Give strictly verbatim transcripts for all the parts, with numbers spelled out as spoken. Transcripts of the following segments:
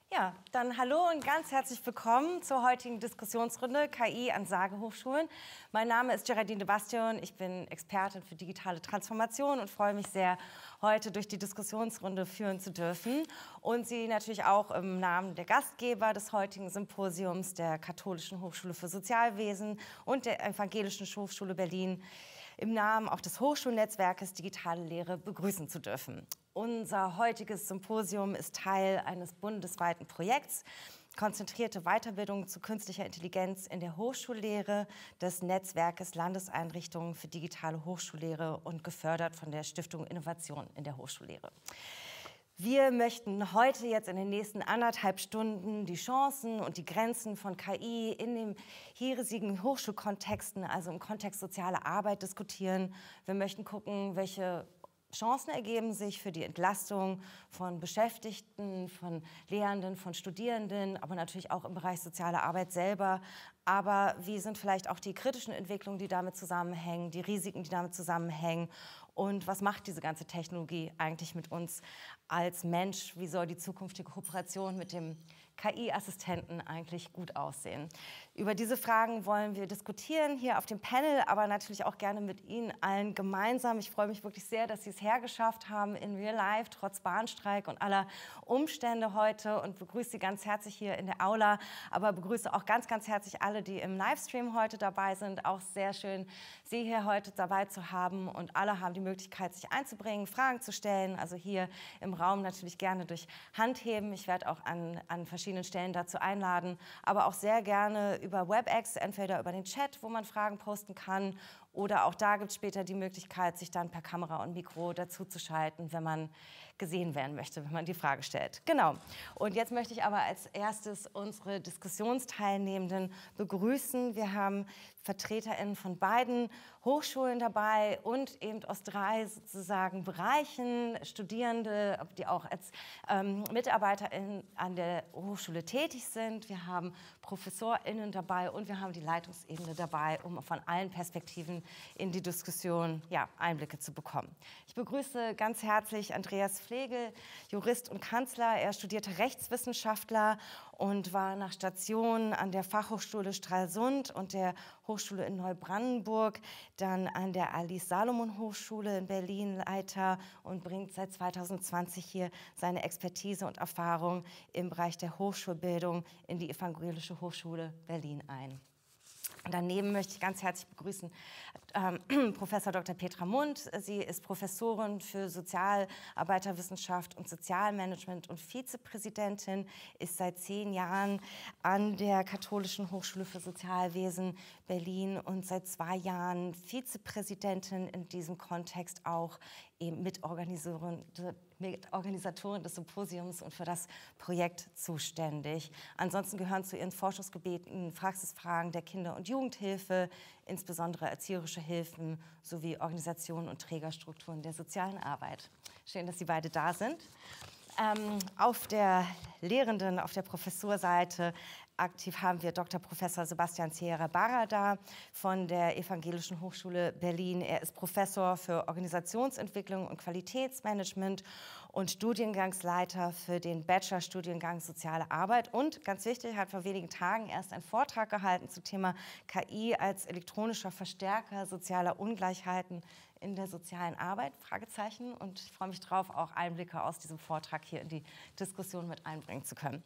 Ja, dann hallo und ganz herzlich willkommen zur heutigen Diskussionsrunde K I an Sagehochschulen. Mein Name ist Geraldine de Bastion, ich bin Expertin für digitale Transformation und freue mich sehr, heute durch die Diskussionsrunde führen zu dürfen und Sie natürlich auch im Namen der Gastgeber des heutigen Symposiums, der Katholischen Hochschule für Sozialwesen und der Evangelischen Hochschule Berlin, im Namen auch des Hochschulnetzwerkes Digitale Lehre begrüßen zu dürfen. Unser heutiges Symposium ist Teil eines bundesweiten Projekts, konzentrierte Weiterbildung zu künstlicher Intelligenz in der Hochschullehre des Netzwerkes Landeseinrichtungen für digitale Hochschullehre und gefördert von der Stiftung Innovation in der Hochschullehre. Wir möchten heute jetzt in den nächsten anderthalb Stunden die Chancen und die Grenzen von K I in den hiesigen Hochschulkontexten, also im Kontext soziale Arbeit, diskutieren. Wir möchten gucken, welche Chancen ergeben sich für die Entlastung von Beschäftigten, von Lehrenden, von Studierenden, aber natürlich auch im Bereich soziale Arbeit selber. Aber wie sind vielleicht auch die kritischen Entwicklungen, die damit zusammenhängen, die Risiken, die damit zusammenhängen? Und was macht diese ganze Technologie eigentlich mit uns als Mensch? Wie soll die zukünftige Kooperation mit dem K I-Assistenten eigentlich gut aussehen? Über diese Fragen wollen wir diskutieren hier auf dem Panel, aber natürlich auch gerne mit Ihnen allen gemeinsam. Ich freue mich wirklich sehr, dass Sie es hergeschafft haben in Real Life, trotz Bahnstreik und aller Umstände heute, und begrüße Sie ganz herzlich hier in der Aula, aber begrüße auch ganz, ganz herzlich alle, die im Livestream heute dabei sind. Auch sehr schön, Sie hier heute dabei zu haben, und alle haben die Möglichkeit, sich einzubringen, Fragen zu stellen. Also hier im Raum natürlich gerne durch Handheben. Ich werde auch an, an verschiedenen Stellen dazu einladen, aber auch sehr gerne über WebEx, entweder über den Chat, wo man Fragen posten kann, oder auch da gibt es später die Möglichkeit, sich dann per Kamera und Mikro dazu zu schalten, wenn man gesehen werden möchte, wenn man die Frage stellt. Genau. Und jetzt möchte ich aber als erstes unsere Diskussionsteilnehmenden begrüßen. Wir haben VertreterInnen von beiden Hochschulen dabei und eben aus drei sozusagen Bereichen, Studierende, die auch als ähm, MitarbeiterInnen an der Hochschule tätig sind. Wir haben ProfessorInnen dabei und wir haben die Leitungsebene dabei, um von allen Perspektiven in die Diskussion, ja, Einblicke zu bekommen. Ich begrüße ganz herzlich Andreas Flegel, Jurist und Kanzler. Er studierte Rechtswissenschaftler und war nach Stationen an der Fachhochschule Stralsund und der Hochschule in Neubrandenburg, dann an der Alice-Salomon-Hochschule in Berlin Leiter und bringt seit zweitausendzwanzig hier seine Expertise und Erfahrung im Bereich der Hochschulbildung in die Evangelische Hochschule Berlin ein. Daneben möchte ich ganz herzlich begrüßen ähm, Professor Doktor Petra Mundt. Sie ist Professorin für Sozialarbeiterwissenschaft und Sozialmanagement und Vizepräsidentin, ist seit zehn Jahren an der Katholischen Hochschule für Sozialwesen Berlin und seit zwei Jahren Vizepräsidentin in diesem Kontext auch eben Mitorganisatorin Mitorganisatorin des Symposiums und für das Projekt zuständig. Ansonsten gehören zu ihren Forschungsgebieten Praxisfragen der Kinder- und Jugendhilfe, insbesondere erzieherische Hilfen sowie Organisationen und Trägerstrukturen der sozialen Arbeit. Schön, dass Sie beide da sind. Ähm, auf der Lehrenden, auf der Professorseite aktiv haben wir Doktor Professor Sebastian Sierra Barra da von der Evangelischen Hochschule Berlin. Er ist Professor für Organisationsentwicklung und Qualitätsmanagement und Studiengangsleiter für den Bachelorstudiengang Soziale Arbeit. Und ganz wichtig, hat vor wenigen Tagen erst einen Vortrag gehalten zum Thema K I als elektronischer Verstärker sozialer Ungleichheiten in der sozialen Arbeit, Fragezeichen. Und ich freue mich darauf, auch Einblicke aus diesem Vortrag hier in die Diskussion mit einbringen zu können.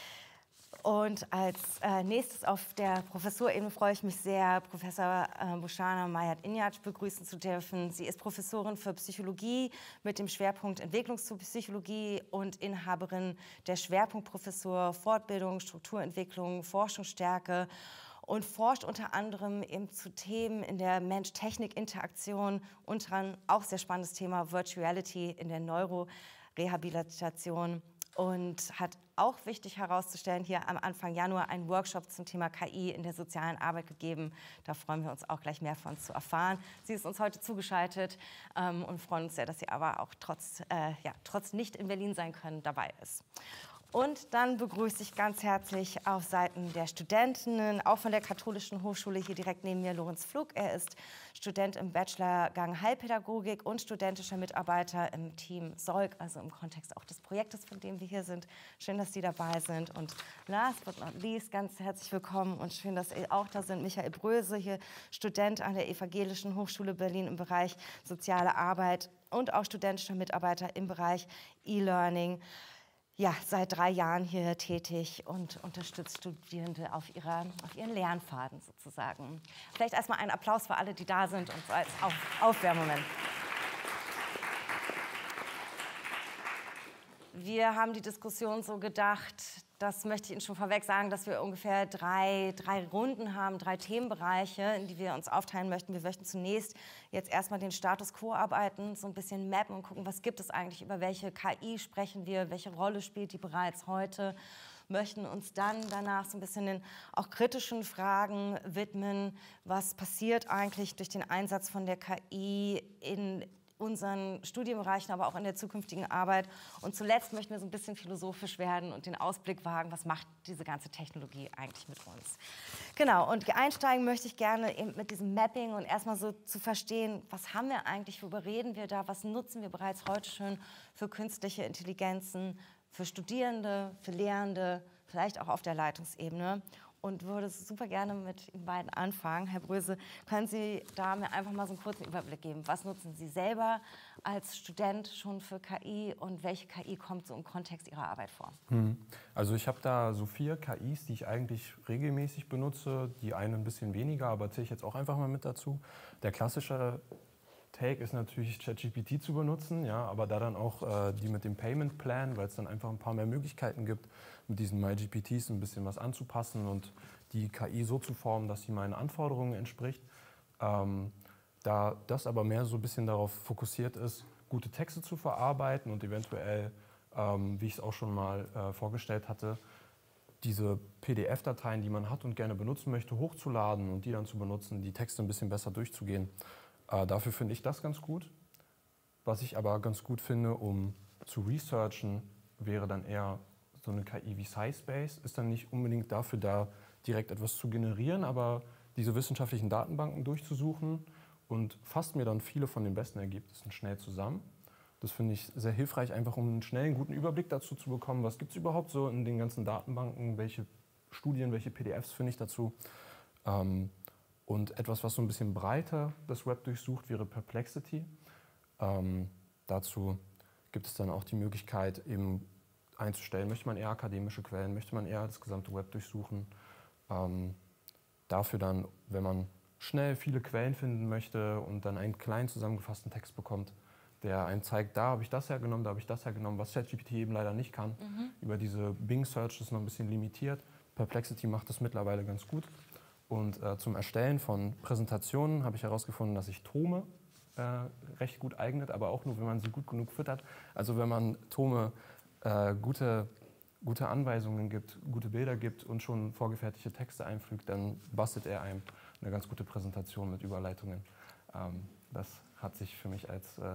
Und als äh, nächstes auf der Professorebene freue ich mich sehr, Professor äh, Boshana Mayat-Injac begrüßen zu dürfen. Sie ist Professorin für Psychologie mit dem Schwerpunkt Entwicklungspsychologie und Inhaberin der Schwerpunktprofessur Fortbildung, Strukturentwicklung, Forschungsstärke und forscht unter anderem eben zu Themen in der Mensch-Technik-Interaktion, unter anderem auch sehr spannendes Thema Virtuality in der Neurorehabilitation. Und hat auch wichtig herauszustellen, hier am Anfang Januar einen Workshop zum Thema K I in der sozialen Arbeit gegeben. Da freuen wir uns auch gleich mehr von zu erfahren. Sie ist uns heute zugeschaltet ähm, und freuen uns sehr, dass sie aber auch trotz, äh, ja, trotz nicht in Berlin sein können, dabei ist. Und dann begrüße ich ganz herzlich auf Seiten der Studentinnen, auch von der Katholischen Hochschule hier direkt neben mir, Lorenz Pflug. Er ist Student im Bachelorgang Heilpädagogik und studentischer Mitarbeiter im Team Solk, also im Kontext auch des Projektes, von dem wir hier sind. Schön, dass Sie dabei sind. Und last but not least, ganz herzlich willkommen und schön, dass Sie auch da sind. Michael Bröse, hier Student an der Evangelischen Hochschule Berlin im Bereich Soziale Arbeit und auch studentischer Mitarbeiter im Bereich E-Learning. Ja, seit drei Jahren hier tätig und unterstützt Studierende auf, ihrer, auf ihren Lernpfaden sozusagen. Vielleicht erstmal einen Applaus für alle, die da sind und so als auf Aufwärmmoment. Wir haben die Diskussion so gedacht, das möchte ich Ihnen schon vorweg sagen, dass wir ungefähr drei, drei Runden haben, drei Themenbereiche, in die wir uns aufteilen möchten. Wir möchten zunächst jetzt erstmal den Status quo arbeiten, so ein bisschen mappen und gucken, was gibt es eigentlich, über welche K I sprechen wir, welche Rolle spielt die bereits heute. Möchten uns dann danach so ein bisschen den auch kritischen Fragen widmen, was passiert eigentlich durch den Einsatz von der K I in unseren Studienbereichen, aber auch in der zukünftigen Arbeit. Und zuletzt möchten wir so ein bisschen philosophisch werden und den Ausblick wagen, was macht diese ganze Technologie eigentlich mit uns. Genau, und einsteigen möchte ich gerne eben mit diesem Mapping und erstmal so zu verstehen, was haben wir eigentlich, worüber reden wir da, was nutzen wir bereits heute schon für künstliche Intelligenzen, für Studierende, für Lehrende, vielleicht auch auf der Leitungsebene. Und würde super gerne mit Ihnen beiden anfangen. Herr Bröse, können Sie da mir einfach mal so einen kurzen Überblick geben? Was nutzen Sie selber als Student schon für K I und welche K I kommt so im Kontext Ihrer Arbeit vor? Also ich habe da so vier K Is, die ich eigentlich regelmäßig benutze. Die eine ein bisschen weniger, aber zähle ich jetzt auch einfach mal mit dazu. Der klassische Take ist natürlich ChatGPT zu benutzen, ja, aber da dann auch äh, die mit dem Payment Plan, weil es dann einfach ein paar mehr Möglichkeiten gibt, mit diesen MyGPTs ein bisschen was anzupassen und die K I so zu formen, dass sie meinen Anforderungen entspricht. Ähm, da das aber mehr so ein bisschen darauf fokussiert ist, gute Texte zu verarbeiten und eventuell, ähm, wie ich es auch schon mal äh, vorgestellt hatte, diese P D F-Dateien, die man hat und gerne benutzen möchte, hochzuladen und die dann zu benutzen, die Texte ein bisschen besser durchzugehen. Äh, dafür finde ich das ganz gut. Was ich aber ganz gut finde, um zu researchen, wäre dann eher so eine K I wie SciSpace. Ist dann nicht unbedingt dafür da, direkt etwas zu generieren, aber diese wissenschaftlichen Datenbanken durchzusuchen und fasst mir dann viele von den besten Ergebnissen schnell zusammen. Das finde ich sehr hilfreich, einfach um einen schnellen, guten Überblick dazu zu bekommen, was gibt es überhaupt so in den ganzen Datenbanken, welche Studien, welche P D Fs finde ich dazu. Ähm, Und etwas, was so ein bisschen breiter das Web durchsucht, wäre Perplexity. Ähm, dazu gibt es dann auch die Möglichkeit, eben einzustellen, möchte man eher akademische Quellen, möchte man eher das gesamte Web durchsuchen. Ähm, dafür dann, wenn man schnell viele Quellen finden möchte und dann einen kleinen zusammengefassten Text bekommt, der einem zeigt, da habe ich das hergenommen, da habe ich das hergenommen, was ChatGPT eben leider nicht kann. Mhm. Über diese Bing-Search ist noch ein bisschen limitiert. Perplexity macht das mittlerweile ganz gut. Und äh, zum Erstellen von Präsentationen habe ich herausgefunden, dass sich Tome äh, recht gut eignet, aber auch nur, wenn man sie gut genug füttert. Also wenn man Tome äh, gute, gute Anweisungen gibt, gute Bilder gibt und schon vorgefertigte Texte einfügt, dann bastelt er einem eine ganz gute Präsentation mit Überleitungen. Ähm, das hat sich für mich als äh,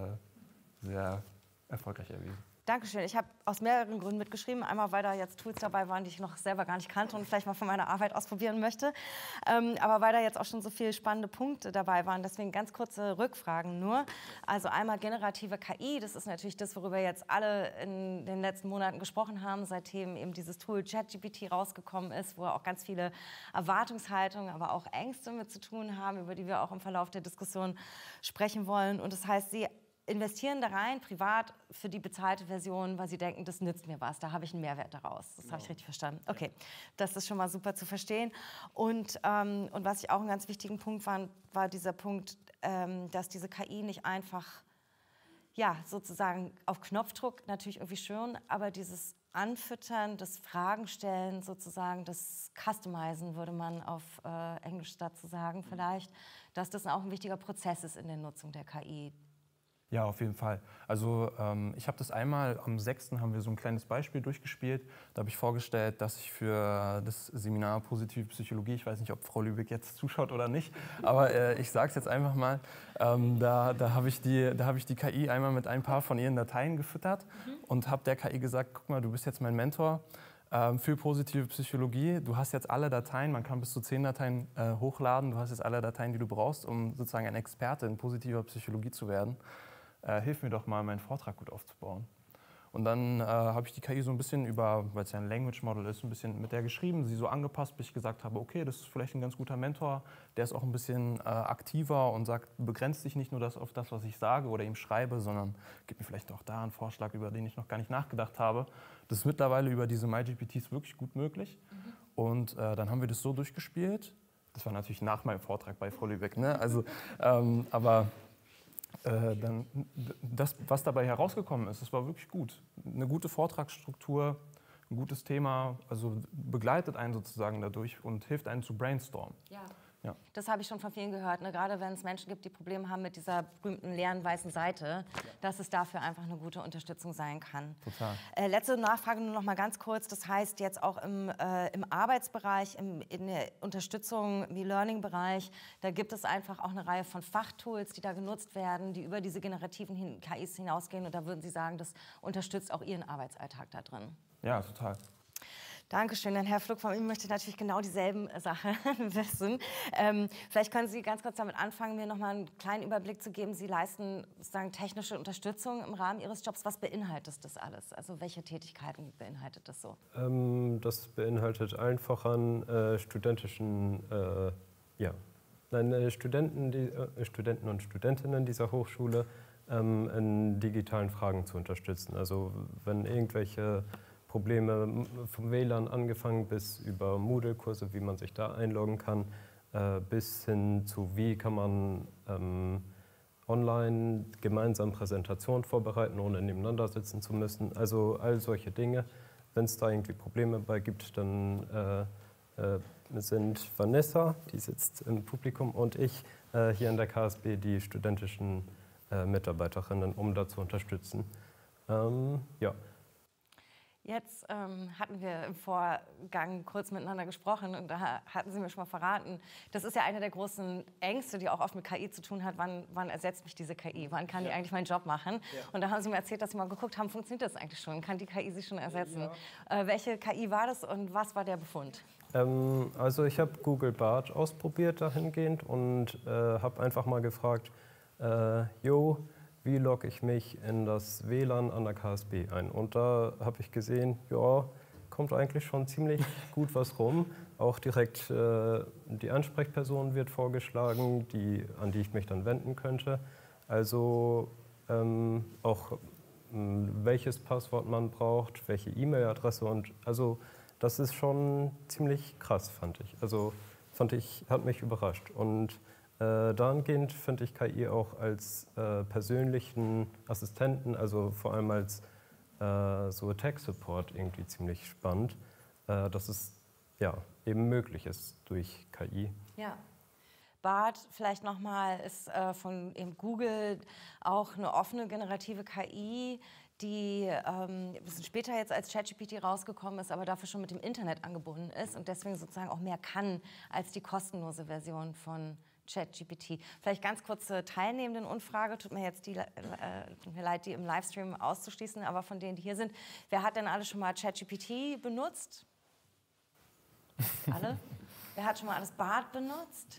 sehr erfolgreich erwiesen. Dankeschön. Ich habe aus mehreren Gründen mitgeschrieben. Einmal, weil da jetzt Tools dabei waren, die ich noch selber gar nicht kannte und vielleicht mal von meiner Arbeit ausprobieren möchte. Ähm, aber weil da jetzt auch schon so viele spannende Punkte dabei waren. Deswegen ganz kurze Rückfragen nur. Also einmal generative K I. Das ist natürlich das, worüber jetzt alle in den letzten Monaten gesprochen haben, seitdem eben dieses Tool ChatGPT rausgekommen ist, wo auch ganz viele Erwartungshaltungen, aber auch Ängste mit zu tun haben, über die wir auch im Verlauf der Diskussion sprechen wollen. Und das heißt, Sie investieren da rein, privat, für die bezahlte Version, weil sie denken, das nützt mir was, da habe ich einen Mehrwert daraus. Das genau. Habe ich richtig verstanden. Okay, das ist schon mal super zu verstehen. Und, ähm, und was ich auch einen ganz wichtigen Punkt fand, war dieser Punkt, ähm, dass diese K I nicht einfach, ja, sozusagen auf Knopfdruck, natürlich irgendwie schön, aber dieses Anfüttern, das Fragenstellen sozusagen, das Customizen, würde man auf äh, Englisch dazu sagen vielleicht, dass das auch ein wichtiger Prozess ist in der Nutzung der K I. Ja, auf jeden Fall. Also ähm, ich habe das einmal, am sechsten haben wir so ein kleines Beispiel durchgespielt. Da habe ich vorgestellt, dass ich für das Seminar Positive Psychologie, ich weiß nicht, ob Frau Lübeck jetzt zuschaut oder nicht, aber äh, ich sage es jetzt einfach mal, ähm, da, da habe ich, die, da hab ich die K I einmal mit ein paar von ihren Dateien gefüttert mhm. und habe der K I gesagt, guck mal, du bist jetzt mein Mentor ähm, für positive Psychologie. Du hast jetzt alle Dateien, man kann bis zu zehn Dateien äh, hochladen, du hast jetzt alle Dateien, die du brauchst, um sozusagen ein Experte in positiver Psychologie zu werden. Äh, hilf mir doch mal, meinen Vortrag gut aufzubauen. Und dann äh, habe ich die K I so ein bisschen über, weil es ja ein Language Model ist, ein bisschen mit der geschrieben, sie so angepasst, bis ich gesagt habe, okay, das ist vielleicht ein ganz guter Mentor, der ist auch ein bisschen äh, aktiver und sagt, begrenzt sich nicht nur das auf das, was ich sage oder ihm schreibe, sondern gibt mir vielleicht auch da einen Vorschlag, über den ich noch gar nicht nachgedacht habe. Das ist mittlerweile über diese MyGPTs wirklich gut möglich. Mhm. Und äh, dann haben wir das so durchgespielt. Das war natürlich nach meinem Vortrag bei Frau Lübeck, ne? Also, ähm, aber Äh, dann, das, was dabei herausgekommen ist, das war wirklich gut. Eine gute Vortragsstruktur, ein gutes Thema, also begleitet einen sozusagen dadurch und hilft einen zu brainstormen. Ja. Ja. Das habe ich schon von vielen gehört, ne? Gerade wenn es Menschen gibt, die Probleme haben mit dieser berühmten leeren weißen Seite, ja. dass es dafür einfach eine gute Unterstützung sein kann. Total. Äh, letzte Nachfrage nur noch mal ganz kurz. Das heißt jetzt auch im, äh, im Arbeitsbereich, im, in der Unterstützung im E-Learning-Bereich, da gibt es einfach auch eine Reihe von Fachtools, die da genutzt werden, die über diese generativen hin K Is hinausgehen. Und da würden Sie sagen, das unterstützt auch Ihren Arbeitsalltag da drin? Ja, total. Dankeschön. Dann Herr Fluck, von Ihnen möchte ich natürlich genau dieselben Sachen wissen. Ähm, vielleicht können Sie ganz kurz damit anfangen, mir noch mal einen kleinen Überblick zu geben. Sie leisten sozusagen technische Unterstützung im Rahmen Ihres Jobs. Was beinhaltet das alles? Also welche Tätigkeiten beinhaltet das so? Ähm, das beinhaltet allen voran äh, studentischen, äh, ja, nein, äh, Studenten, die, äh, Studenten und Studentinnen dieser Hochschule ähm, in digitalen Fragen zu unterstützen. Also wenn irgendwelche Probleme vom W L A N angefangen bis über Moodle-Kurse, wie man sich da einloggen kann, äh, bis hin zu wie kann man ähm, online gemeinsam Präsentationen vorbereiten, ohne nebeneinander sitzen zu müssen. Also all solche Dinge. Wenn es da irgendwie Probleme bei gibt, dann äh, äh, sind Vanessa, die sitzt im Publikum, und ich äh, hier in der K S B die studentischen äh, Mitarbeiterinnen, um da zu unterstützen. Ähm, ja. Jetzt ähm, hatten wir im Vorgang kurz miteinander gesprochen und da hatten Sie mir schon mal verraten, das ist ja eine der großen Ängste, die auch oft mit K I zu tun hat, wann, wann ersetzt mich diese K I, wann kann ja. die eigentlich meinen Job machen? Ja. Und da haben Sie mir erzählt, dass Sie mal geguckt haben, funktioniert das eigentlich schon, kann die K I Sie schon ersetzen? Ja. Äh, welche K I war das und was war der Befund? Ähm, also ich habe Google Bard ausprobiert dahingehend und äh, habe einfach mal gefragt, äh, yo, wie logge ich mich in das W L A N an der K S B ein? Und da habe ich gesehen, ja, kommt eigentlich schon ziemlich gut was rum. Auch direkt äh, die Ansprechperson wird vorgeschlagen, die, an die ich mich dann wenden könnte. Also ähm, auch ähm, welches Passwort man braucht, welche E-Mail-Adresse. Und also das ist schon ziemlich krass, fand ich. Also fand ich, hat mich überrascht. Und Äh, dahingehend finde ich K I auch als äh, persönlichen Assistenten, also vor allem als äh, so Tech-Support irgendwie ziemlich spannend, äh, dass es ja, eben möglich ist durch K I. Ja. Bard vielleicht nochmal ist äh, von eben Google auch eine offene generative K I, die ähm, ein bisschen später jetzt als ChatGPT rausgekommen ist, aber dafür schon mit dem Internet angebunden ist und deswegen sozusagen auch mehr kann als die kostenlose Version von ChatGPT. Vielleicht ganz kurze Teilnehmenden-Umfrage. Tut mir jetzt die, äh, tut mir leid, die im Livestream auszuschließen, aber von denen, die hier sind. Wer hat denn alle schon mal ChatGPT benutzt? Alle? Wer hat schon mal alles Bard benutzt?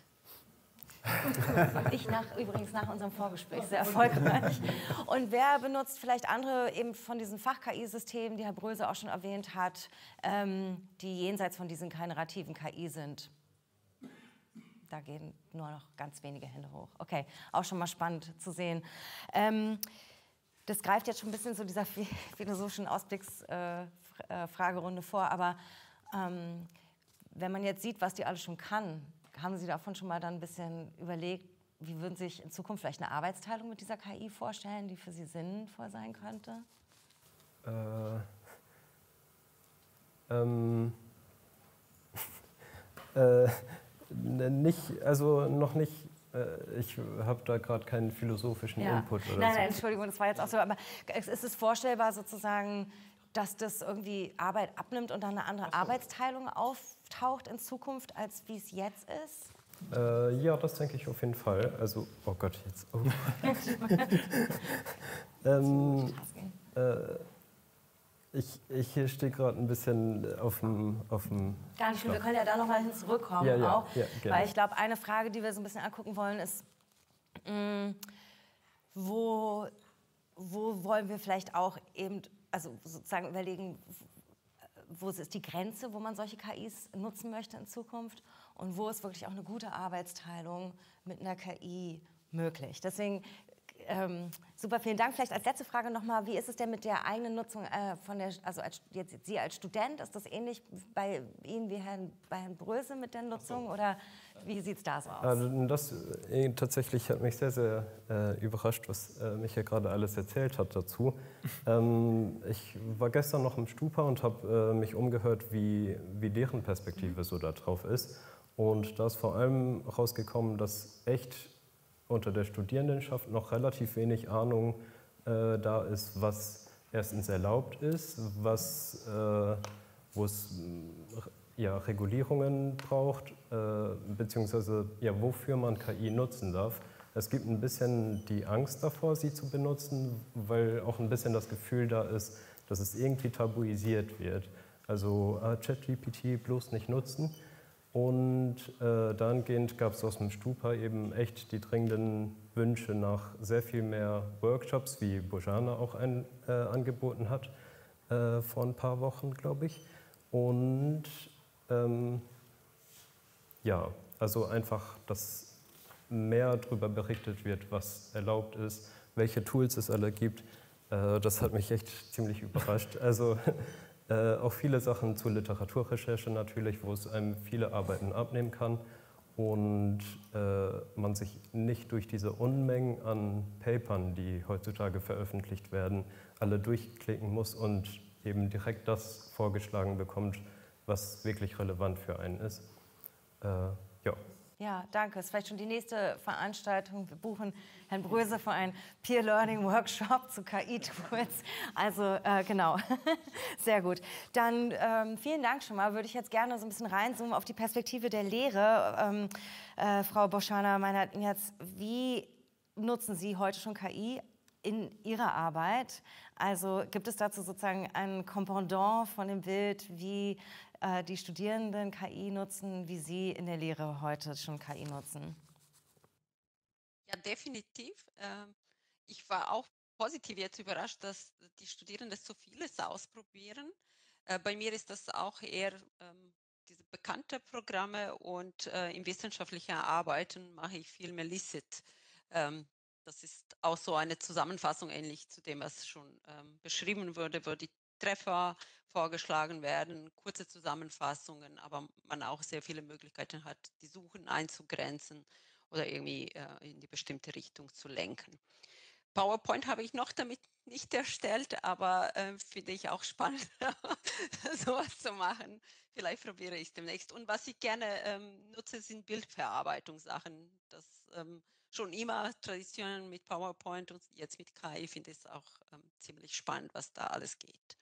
Ich nach, übrigens nach unserem Vorgespräch sehr erfolgreich. Und wer benutzt vielleicht andere eben von diesen Fach-K I-Systemen, die Herr Bröse auch schon erwähnt hat, ähm, die jenseits von diesen generativen K I sind? Da gehen nur noch ganz wenige Hände hoch. Okay, auch schon mal spannend zu sehen. Ähm, das greift jetzt schon ein bisschen so dieser philosophischen Ausblicksfragerunde äh, vor, aber ähm, wenn man jetzt sieht, was die alle schon kann, haben Sie davon schon mal dann ein bisschen überlegt, wie würden Sie sich in Zukunft vielleicht eine Arbeitsteilung mit dieser K I vorstellen, die für Sie sinnvoll sein könnte? Äh, ähm, äh, Nicht, also noch nicht äh, ich habe da gerade keinen philosophischen Ja. Input oder Nein, so. nein, Entschuldigung, das war jetzt auch so. Aber ist es vorstellbar sozusagen, dass das irgendwie Arbeit abnimmt und dann eine andere Arbeitsteilung auftaucht in Zukunft, als wie es jetzt ist? Äh, ja, das denke ich auf jeden Fall. Also, oh Gott, jetzt. Oh. ähm, äh, ich ich stehe gerade ein bisschen auf dem. Auf dem Gar nicht schlimm, wir können ja da nochmal hin zurückkommen. Ja, ja, auch, ja, gerne. weil ich glaube, eine Frage, die wir so ein bisschen angucken wollen, ist, mh, wo, wo wollen wir vielleicht auch eben, also sozusagen überlegen, wo ist die Grenze, wo man solche K Is nutzen möchte in Zukunft und wo ist wirklich auch eine gute Arbeitsteilung mit einer K I möglich. Deswegen ähm, super, vielen Dank. Vielleicht als letzte Frage nochmal, wie ist es denn mit der eigenen Nutzung äh, von der, also als, jetzt Sie als Student, ist das ähnlich bei Ihnen wie Herrn, bei Herrn Bröse mit der Nutzung oder wie sieht es da so aus? Also das äh, tatsächlich hat mich sehr, sehr äh, überrascht, was äh, Michael gerade alles erzählt hat dazu. ähm, ich war gestern noch im Stupa und habe äh, mich umgehört, wie, wie deren Perspektive so da drauf ist. Und da ist vor allem rausgekommen, dass echt unter der Studierendenschaft noch relativ wenig Ahnung äh, da ist, was erstens erlaubt ist, was, äh, wo es ja, Regulierungen braucht, äh, beziehungsweise ja, wofür man K I nutzen darf. Es gibt ein bisschen die Angst davor, sie zu benutzen, weil auch ein bisschen das Gefühl da ist, dass es irgendwie tabuisiert wird. Also äh, ChatGPT bloß nicht nutzen. Und äh, dahingehend gab es aus dem Stupa eben echt die dringenden Wünsche nach sehr viel mehr Workshops, wie Bojana auch ein, äh, angeboten hat, äh, vor ein paar Wochen, glaube ich. Und ähm, ja, also einfach, dass mehr darüber berichtet wird, was erlaubt ist, welche Tools es alle gibt. Äh, das hat mich echt ziemlich überrascht. Also Äh, auch viele Sachen zur Literaturrecherche natürlich, wo es einem viele Arbeiten abnehmen kann und äh, man sich nicht durch diese Unmengen an Papern, die heutzutage veröffentlicht werden, alle durchklicken muss und eben direkt das vorgeschlagen bekommt, was wirklich relevant für einen ist. Äh, ja. Ja, danke. Das ist vielleicht schon die nächste Veranstaltung. Wir buchen Herrn Bröse für einen Peer-Learning-Workshop zu K I-Tools. Also äh, genau, sehr gut. Dann ähm, vielen Dank schon mal. Würde ich jetzt gerne so ein bisschen reinzoomen auf die Perspektive der Lehre. Ähm, äh, Frau Bojana Meinert-Niaz, wie nutzen Sie heute schon K I in Ihrer Arbeit? Also gibt es dazu sozusagen ein Kompendant von dem Bild, wie äh, die Studierenden K I nutzen, wie Sie in der Lehre heute schon K I nutzen? Ja, definitiv. Ähm, ich war auch positiv jetzt überrascht, dass die Studierenden so vieles ausprobieren. Äh, bei mir ist das auch eher ähm, diese bekannte Programme und äh, in wissenschaftlicher Arbeiten mache ich viel Melicit. Ähm, das ist auch so eine Zusammenfassung ähnlich zu dem, was schon ähm, beschrieben wurde, wo die Treffer vorgeschlagen werden, kurze Zusammenfassungen, aber man auch sehr viele Möglichkeiten hat, die Suchen einzugrenzen oder irgendwie äh, in die bestimmte Richtung zu lenken. PowerPoint habe ich noch damit nicht erstellt, aber äh, finde ich auch spannend, sowas zu machen. Vielleicht probiere ich es demnächst. Und was ich gerne ähm, nutze, sind Bildverarbeitungssachen. Das ähm, schon immer traditionell mit PowerPoint und jetzt mit K I finde ich es auch ähm, ziemlich spannend, was da alles geht.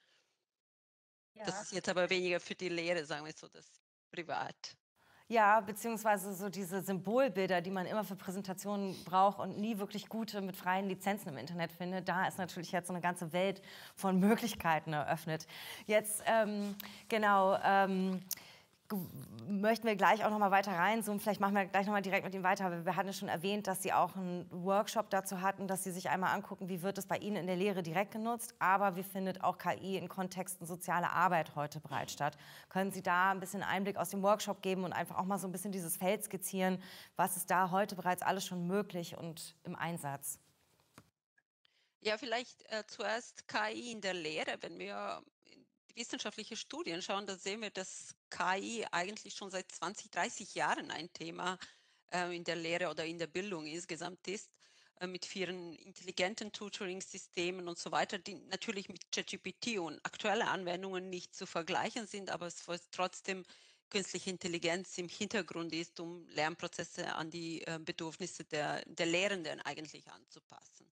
Das Ja. ist jetzt aber weniger für die Lehre, sagen wir so, das privat. Ja, beziehungsweise so diese Symbolbilder, die man immer für Präsentationen braucht und nie wirklich gute mit freien Lizenzen im Internet findet. Da ist natürlich jetzt so eine ganze Welt von Möglichkeiten eröffnet. Jetzt, ähm, genau, ähm, möchten wir gleich auch noch mal weiter reinzoomen. Vielleicht machen wir gleich noch mal direkt mit Ihnen weiter. Wir hatten ja schon erwähnt, dass Sie auch einen Workshop dazu hatten, dass Sie sich einmal angucken, wie wird es bei Ihnen in der Lehre direkt genutzt, aber wie findet auch K I in Kontexten soziale Arbeit heute bereits statt. Können Sie da ein bisschen Einblick aus dem Workshop geben und einfach auch mal so ein bisschen dieses Feld skizzieren, was ist da heute bereits alles schon möglich und im Einsatz? Ja, vielleicht äh, zuerst K I in der Lehre. Wenn wir in die wissenschaftliche Studien schauen, dann sehen wir, dass K I eigentlich schon seit zwanzig, dreißig Jahren ein Thema äh, in der Lehre oder in der Bildung insgesamt ist, äh, mit vielen intelligenten Tutoring-Systemen und so weiter, die natürlich mit ChatGPT und aktuellen Anwendungen nicht zu vergleichen sind, aber es ist trotzdem künstliche Intelligenz im Hintergrund ist, um Lernprozesse an die äh, Bedürfnisse der, der Lehrenden eigentlich anzupassen.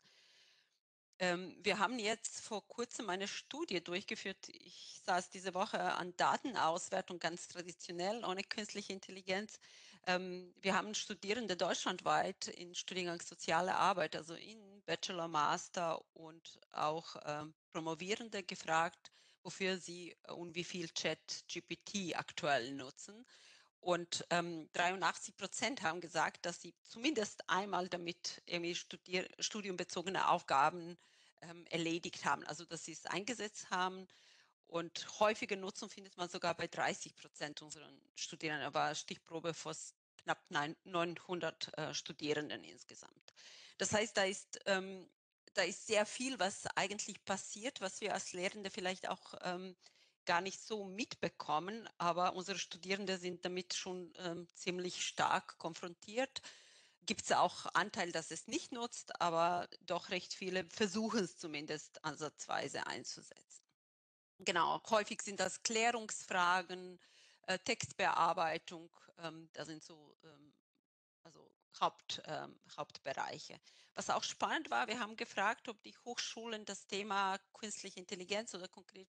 Ähm, wir haben jetzt vor kurzem eine Studie durchgeführt. Ich saß diese Woche an Datenauswertung ganz traditionell, ohne künstliche Intelligenz. Ähm, wir haben Studierende deutschlandweit in Studiengang Soziale Arbeit, also in Bachelor, Master und auch ähm, Promovierende gefragt, wofür sie und wie viel ChatGPT aktuell nutzen. Und ähm, dreiundachtzig Prozent haben gesagt, dass sie zumindest einmal damit irgendwie studier studiumbezogene Aufgaben ähm, erledigt haben, also dass sie es eingesetzt haben. Und häufige Nutzung findet man sogar bei dreißig Prozent unserer Studierenden, aber Stichprobe vor knapp neunhundert äh, Studierenden insgesamt. Das heißt, da ist, ähm, da ist sehr viel, was eigentlich passiert, was wir als Lehrende vielleicht auch ähm, gar nicht so mitbekommen, aber unsere Studierenden sind damit schon ähm, ziemlich stark konfrontiert. Gibt es auch Anteil, dass es nicht nutzt, aber doch recht viele versuchen es zumindest ansatzweise einzusetzen. Genau, häufig sind das Klärungsfragen, äh, Textbearbeitung, ähm, da sind so ähm, also Haupt, ähm, Hauptbereiche. Was auch spannend war, wir haben gefragt, ob die Hochschulen das Thema künstliche Intelligenz oder konkret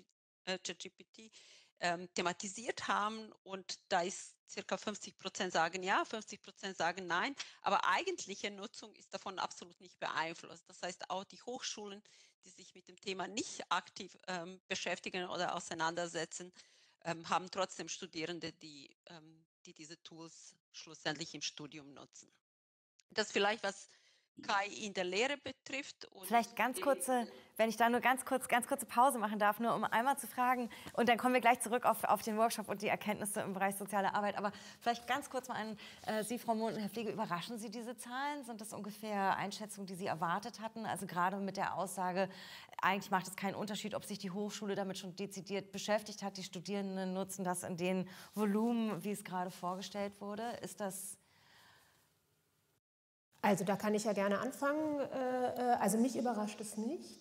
ChatGPT ähm, thematisiert haben, und da ist circa fünfzig Prozent sagen ja, fünfzig Prozent sagen nein, aber eigentliche Nutzung ist davon absolut nicht beeinflusst. Das heißt, auch die Hochschulen, die sich mit dem Thema nicht aktiv ähm, beschäftigen oder auseinandersetzen, ähm, haben trotzdem Studierende, die, ähm, die diese Tools schlussendlich im Studium nutzen. Das vielleicht, was K I in der Lehre betrifft. Und Vielleicht ganz kurze, wenn ich da nur ganz kurz, ganz kurze Pause machen darf, nur um einmal zu fragen, und dann kommen wir gleich zurück auf, auf den Workshop und die Erkenntnisse im Bereich soziale Arbeit, aber vielleicht ganz kurz mal an äh, Sie, Frau Mohn und Herr Pflege, überraschen Sie diese Zahlen? Sind das ungefähr Einschätzungen, die Sie erwartet hatten? Also gerade mit der Aussage, eigentlich macht es keinen Unterschied, ob sich die Hochschule damit schon dezidiert beschäftigt hat, die Studierenden nutzen das in den Volumen, wie es gerade vorgestellt wurde. Ist das... Also da kann ich ja gerne anfangen. Also mich überrascht es nicht.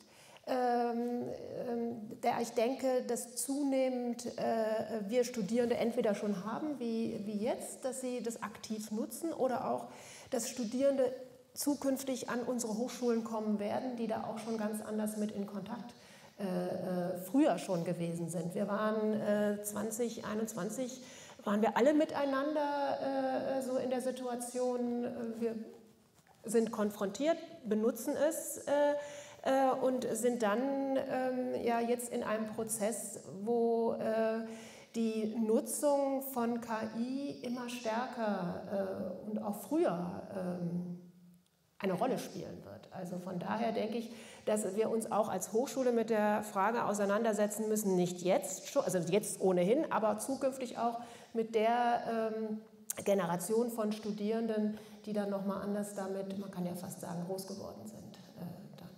Ich denke, dass zunehmend wir Studierende entweder schon haben, wie, wie jetzt, dass sie das aktiv nutzen, oder auch, dass Studierende zukünftig an unsere Hochschulen kommen werden, die da auch schon ganz anders mit in Kontakt früher schon gewesen sind. Wir waren zwanzig einundzwanzig, waren wir alle miteinander so in der Situation, wir sind konfrontiert, benutzen es äh, äh, und sind dann ähm, ja jetzt in einem Prozess, wo äh, die Nutzung von K I immer stärker äh, und auch früher ähm, eine Rolle spielen wird. Also von daher denke ich, dass wir uns auch als Hochschule mit der Frage auseinandersetzen müssen, nicht jetzt schon, also jetzt ohnehin, aber zukünftig auch mit der ähm, Generation von Studierenden, die dann nochmal anders damit, man kann ja fast sagen, groß geworden sind. Äh, dann.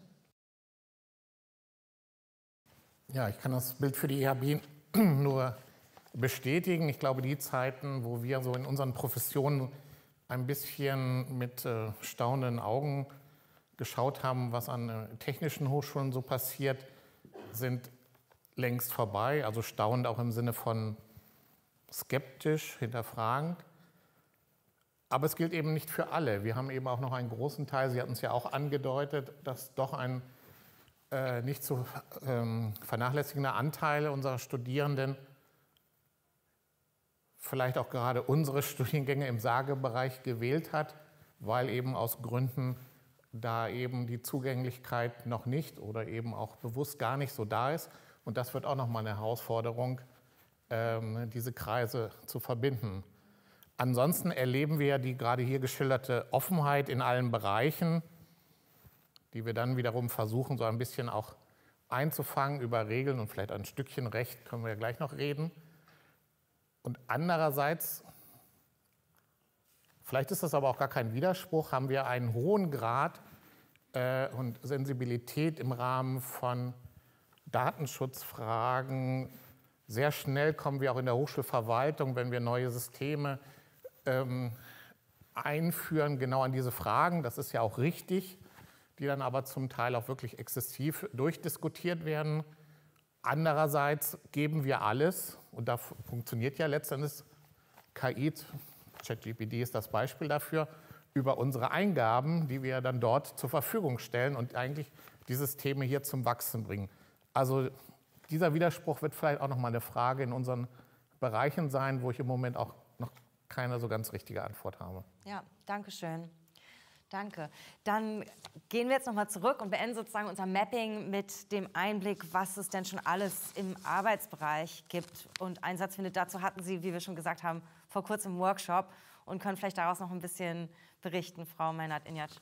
Ja, ich kann das Bild für die E H B nur bestätigen. Ich glaube, die Zeiten, wo wir so in unseren Professionen ein bisschen mit äh, staunenden Augen geschaut haben, was an äh, technischen Hochschulen so passiert, sind längst vorbei. Also staunend auch im Sinne von skeptisch, hinterfragend. Aber es gilt eben nicht für alle. Wir haben eben auch noch einen großen Teil, Sie hatten es ja auch angedeutet, dass doch ein äh, nicht zu ähm, vernachlässigender Anteil unserer Studierenden vielleicht auch gerade unsere Studiengänge im Sagebereich gewählt hat, weil eben aus Gründen da eben die Zugänglichkeit noch nicht oder eben auch bewusst gar nicht so da ist. Und das wird auch nochmal eine Herausforderung, ähm, diese Kreise zu verbinden. Ansonsten erleben wir die gerade hier geschilderte Offenheit in allen Bereichen, die wir dann wiederum versuchen, so ein bisschen auch einzufangen über Regeln und vielleicht ein Stückchen Recht, können wir ja gleich noch reden. Und andererseits, vielleicht ist das aber auch gar kein Widerspruch, haben wir einen hohen Grad äh, und Sensibilität im Rahmen von Datenschutzfragen. Sehr schnell kommen wir auch in der Hochschulverwaltung, wenn wir neue Systeme ähm, einführen, genau an diese Fragen. Das ist ja auch richtig, die dann aber zum Teil auch wirklich exzessiv durchdiskutiert werden. Andererseits geben wir alles, und da funktioniert ja letztendlich K I, ChatGPT ist das Beispiel dafür, über unsere Eingaben, die wir dann dort zur Verfügung stellen und eigentlich die Systeme hier zum Wachsen bringen. Also dieser Widerspruch wird vielleicht auch noch mal eine Frage in unseren Bereichen sein, wo ich im Moment auch noch keine so ganz richtige Antwort habe. Ja, danke schön. Danke. Dann gehen wir jetzt noch mal zurück und beenden sozusagen unser Mapping mit dem Einblick, was es denn schon alles im Arbeitsbereich gibt und Einsatz findet. Dazu hatten Sie, wie wir schon gesagt haben, vor kurzem einen Workshop und können vielleicht daraus noch ein bisschen berichten, Frau Meinert-Injatsch.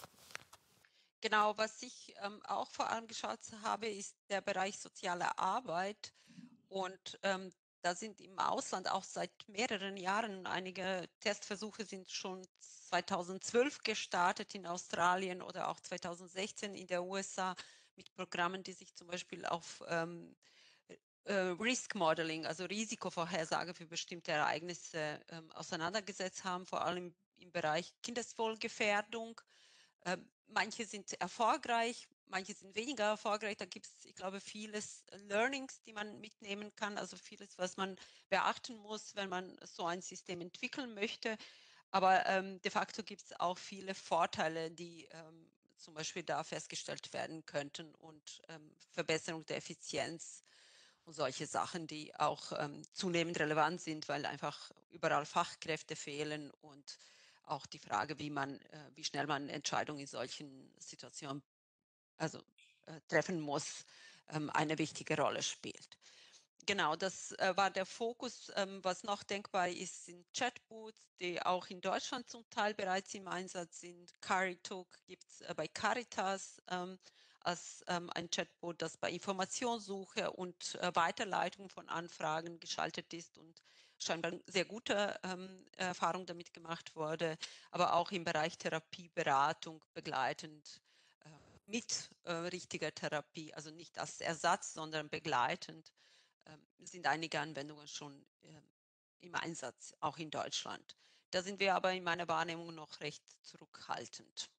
Genau, was ich ähm, auch vor allem geschaut habe, ist der Bereich soziale Arbeit. Und ähm, da sind im Ausland auch seit mehreren Jahren einige Testversuche sind schon zweitausendzwölf gestartet in Australien oder auch zweitausendsechzehn in der U S A mit Programmen, die sich zum Beispiel auf ähm, äh, Risk Modeling, also Risikovorhersage für bestimmte Ereignisse ähm, auseinandergesetzt haben, vor allem im Bereich Kindeswohlgefährdung. Ähm, manche sind erfolgreich, manche sind weniger erfolgreich. Da gibt es, ich glaube, vieles Learnings, die man mitnehmen kann, also vieles, was man beachten muss, wenn man so ein System entwickeln möchte. Aber ähm, de facto gibt es auch viele Vorteile, die ähm, zum Beispiel da festgestellt werden könnten und ähm, Verbesserung der Effizienz und solche Sachen, die auch ähm, zunehmend relevant sind, weil einfach überall Fachkräfte fehlen und auch die Frage, wie man, äh, wie schnell man Entscheidungen in solchen Situationen also, äh, treffen muss, ähm, eine wichtige Rolle spielt. Genau, das äh, war der Fokus. Ähm, was noch denkbar ist, sind Chatbots, die auch in Deutschland zum Teil bereits im Einsatz sind. Caritalk gibt es äh, bei Caritas ähm, als ähm, ein Chatbot, das bei Informationssuche und äh, Weiterleitung von Anfragen geschaltet ist und scheinbar sehr gute ähm, Erfahrung damit gemacht wurde, aber auch im Bereich Therapieberatung begleitend äh, mit äh, richtiger Therapie, also nicht als Ersatz, sondern begleitend ähm, sind einige Anwendungen schon ähm, im Einsatz, auch in Deutschland. Da sind wir aber in meiner Wahrnehmung noch recht zurückhaltend.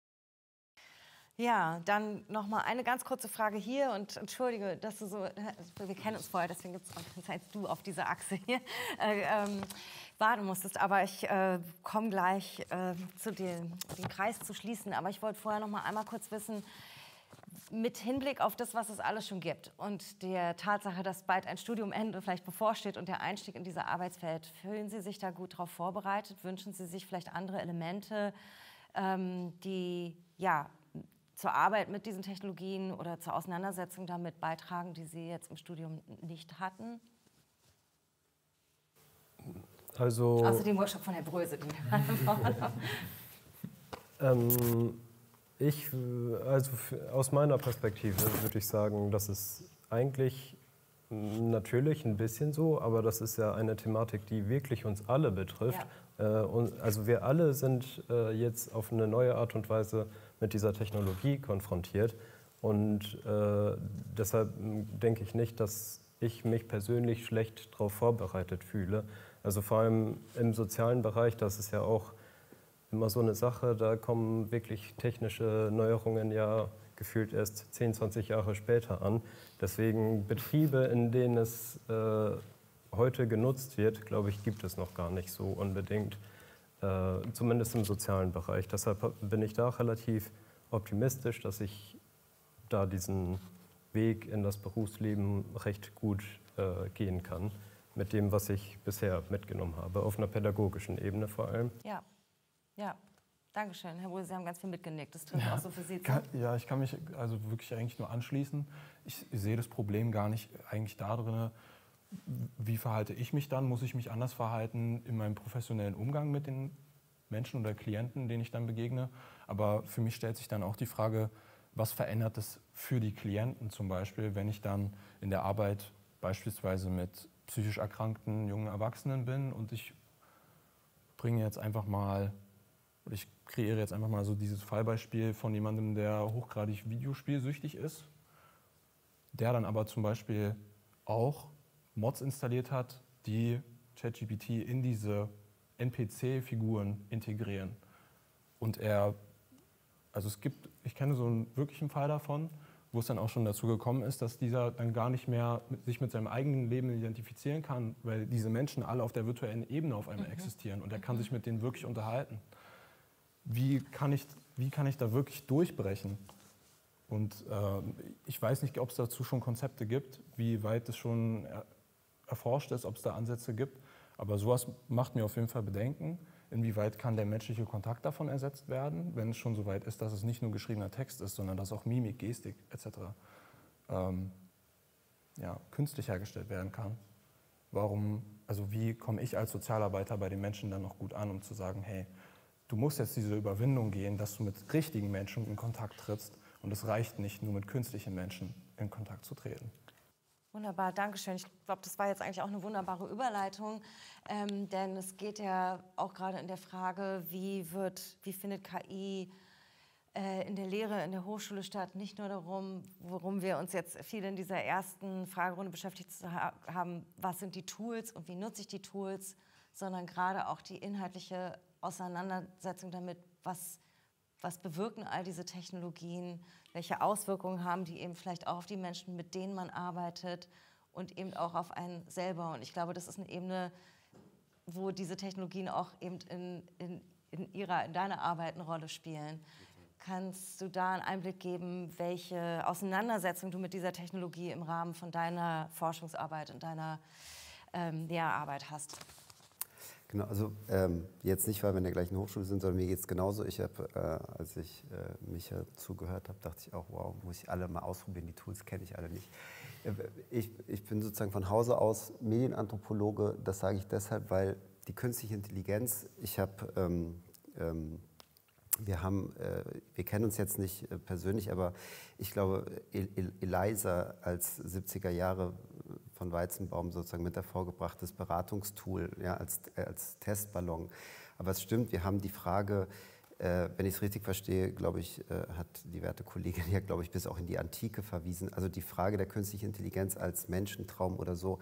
Ja, dann noch mal eine ganz kurze Frage hier und entschuldige, dass du so, wir kennen uns vorher, deswegen gibt es auch keine Zeit, du auf dieser Achse hier äh, ähm, warten musstest, aber ich äh, komme gleich äh, zu den, den Kreis zu schließen, aber ich wollte vorher noch mal einmal kurz wissen, mit Hinblick auf das, was es alles schon gibt und der Tatsache, dass bald ein Studiumende vielleicht bevorsteht und der Einstieg in dieses Arbeitsfeld, fühlen Sie sich da gut darauf vorbereitet? Wünschen Sie sich vielleicht andere Elemente, ähm, die ja zur Arbeit mit diesen Technologien oder zur Auseinandersetzung damit beitragen, die Sie jetzt im Studium nicht hatten? Also, Außer dem Workshop von Herrn Bröse, den wir gerade haben. ähm, ich, also aus meiner Perspektive würde ich sagen, das ist eigentlich natürlich ein bisschen so, aber das ist ja eine Thematik, die wirklich uns alle betrifft. Ja. Äh, und, also wir alle sind äh, jetzt auf eine neue Art und Weise mit dieser Technologie konfrontiert und äh, deshalb denke ich nicht, dass ich mich persönlich schlecht darauf vorbereitet fühle. Also vor allem im sozialen Bereich, das ist ja auch immer so eine Sache, da kommen wirklich technische Neuerungen ja gefühlt erst zehn, zwanzig Jahre später an. Deswegen Betriebe, in denen es äh, heute genutzt wird, glaube ich, gibt es noch gar nicht so unbedingt, äh, zumindest im sozialen Bereich. Deshalb bin ich da relativ optimistisch, dass ich da diesen Weg in das Berufsleben recht gut äh, gehen kann, mit dem, was ich bisher mitgenommen habe, auf einer pädagogischen Ebene vor allem. Ja, ja. Dankeschön, Herr Bröse, Sie haben ganz viel mitgenickt. Das trifft ja, auch so für Sie zu. Kann, ja, ich kann mich also wirklich eigentlich nur anschließen. Ich, ich sehe das Problem gar nicht eigentlich da drin, wie verhalte ich mich dann? Muss ich mich anders verhalten in meinem professionellen Umgang mit den Menschen oder Klienten, denen ich dann begegne? Aber für mich stellt sich dann auch die Frage, was verändert es für die Klienten zum Beispiel, wenn ich dann in der Arbeit beispielsweise mit psychisch erkrankten jungen Erwachsenen bin und ich bringe jetzt einfach mal, ich kreiere jetzt einfach mal so dieses Fallbeispiel von jemandem, der hochgradig videospielsüchtig ist, der dann aber zum Beispiel auch Mods installiert hat, die ChatGPT in diese N P C-Figuren integrieren. Und er, also es gibt, ich kenne so einen wirklichen Fall davon, wo es dann auch schon dazu gekommen ist, dass dieser dann gar nicht mehr mit, sich mit seinem eigenen Leben identifizieren kann, weil diese Menschen alle auf der virtuellen Ebene auf einmal mhm. existieren und er kann sich mit denen wirklich unterhalten. Wie kann ich, wie kann ich da wirklich durchbrechen? Und äh, ich weiß nicht, ob es dazu schon Konzepte gibt, wie weit es schon er, erforscht ist, ob es da Ansätze gibt. Aber sowas macht mir auf jeden Fall Bedenken. Inwieweit kann der menschliche Kontakt davon ersetzt werden, wenn es schon so weit ist, dass es nicht nur geschriebener Text ist, sondern dass auch Mimik, Gestik et cetera Ähm, ja, künstlich hergestellt werden kann. Warum, also wie komme ich als Sozialarbeiter bei den Menschen dann noch gut an, um zu sagen, hey, du musst jetzt diese Überwindung gehen, dass du mit richtigen Menschen in Kontakt trittst und es reicht nicht, nur mit künstlichen Menschen in Kontakt zu treten. Wunderbar, danke schön. Ich glaube, das war jetzt eigentlich auch eine wunderbare Überleitung, ähm, denn es geht ja auch gerade in der Frage, wie, wird, wie findet K I äh, in der Lehre, in der Hochschule statt, nicht nur darum, worum wir uns jetzt viel in dieser ersten Fragerunde beschäftigt haben, was sind die Tools und wie nutze ich die Tools, sondern gerade auch die inhaltliche Auseinandersetzung damit, was, was bewirken all diese Technologien, welche Auswirkungen haben die eben vielleicht auch auf die Menschen, mit denen man arbeitet und eben auch auf einen selber. Und ich glaube, das ist eine Ebene, wo diese Technologien auch eben in, in, in, ihrer, in deiner Arbeit eine Rolle spielen. Kannst du da einen Einblick geben, welche Auseinandersetzung du mit dieser Technologie im Rahmen von deiner Forschungsarbeit und deiner ähm, Lehrarbeit hast? Genau, also ähm, jetzt nicht, weil wir in der gleichen Hochschule sind, sondern mir geht es genauso. Ich habe, äh, als ich äh, Micha zugehört habe, dachte ich auch, wow, muss ich alle mal ausprobieren, die Tools kenne ich alle nicht. Ich, ich bin sozusagen von Hause aus Medienanthropologe, das sage ich deshalb, weil die künstliche Intelligenz, ich habe, ähm, ähm, wir haben, äh, wir kennen uns jetzt nicht äh, persönlich, aber ich glaube, El Eliza als siebziger Jahre von Weizenbaum sozusagen mit hervorgebrachtes Beratungstool, ja, als, äh, als Testballon. Aber es stimmt, wir haben die Frage, äh, wenn ich es richtig verstehe, glaube ich, äh, hat die werte Kollegin ja, glaube ich, bis auch in die Antike verwiesen. Also die Frage der künstlichen Intelligenz als Menschentraum oder so,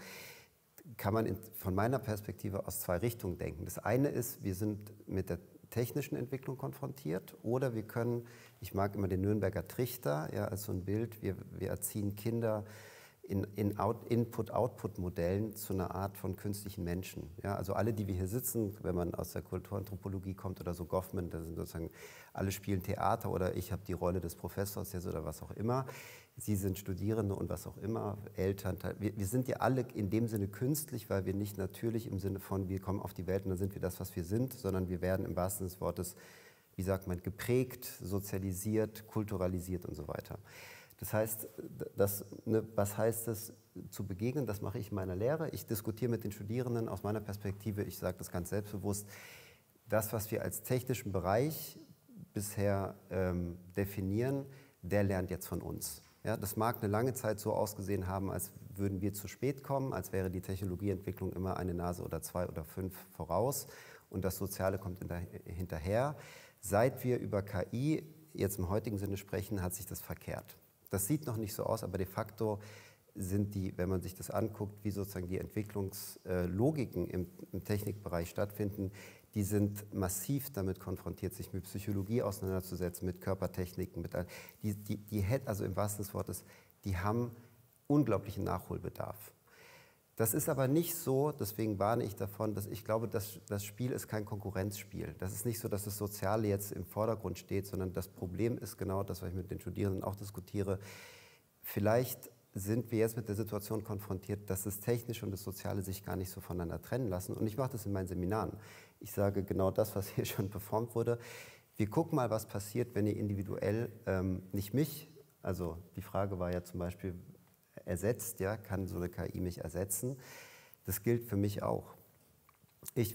kann man in, von meiner Perspektive aus zwei Richtungen denken. Das eine ist, wir sind mit der technischen Entwicklung konfrontiert oder wir können, ich mag immer den Nürnberger Trichter, ja, als so ein Bild, wir, wir erziehen Kinder in, in Input-Output-Modellen zu einer Art von künstlichen Menschen. Ja, also alle, die wir hier sitzen, wenn man aus der Kulturanthropologie kommt oder so Goffman, da sind sozusagen, alle spielen Theater oder ich habe die Rolle des Professors jetzt oder was auch immer. Sie sind Studierende und was auch immer, Eltern. Wir, wir sind ja alle in dem Sinne künstlich, weil wir nicht natürlich im Sinne von, wir kommen auf die Welt und dann sind wir das, was wir sind, sondern wir werden im wahrsten Sinne des Wortes, wie sagt man, geprägt, sozialisiert, kulturalisiert und so weiter. Das heißt, das, ne, was heißt es zu begegnen? Das mache ich in meiner Lehre. Ich diskutiere mit den Studierenden aus meiner Perspektive, ich sage das ganz selbstbewusst, das, was wir als technischen Bereich bisher ähm, definieren, der lernt jetzt von uns. Ja, das mag eine lange Zeit so ausgesehen haben, als würden wir zu spät kommen, als wäre die Technologieentwicklung immer eine Nase oder zwei oder fünf voraus und das Soziale kommt hinterher. Seit wir über K I jetzt im heutigen Sinne sprechen, hat sich das verkehrt. Das sieht noch nicht so aus, aber de facto sind die, wenn man sich das anguckt, wie sozusagen die Entwicklungslogiken im, im Technikbereich stattfinden, die sind massiv damit konfrontiert, sich mit Psychologie auseinanderzusetzen, mit Körpertechniken, mit, die, die, die, also im wahrsten Sinne des Wortes, die haben unglaublichen Nachholbedarf. Das ist aber nicht so, deswegen warne ich davon, dass ich glaube, dass das Spiel ist kein Konkurrenzspiel. Das ist nicht so, dass das Soziale jetzt im Vordergrund steht, sondern das Problem ist genau das, was ich mit den Studierenden auch diskutiere. Vielleicht sind wir jetzt mit der Situation konfrontiert, dass das Technische und das Soziale sich gar nicht so voneinander trennen lassen. Und ich mache das in meinen Seminaren. Ich sage genau das, was hier schon performt wurde. Wir gucken mal, was passiert, wenn ihr individuell ähm, nicht mich, also die Frage war ja zum Beispiel, ersetzt, ja, kann so eine K I mich ersetzen? Das gilt für mich auch. Ich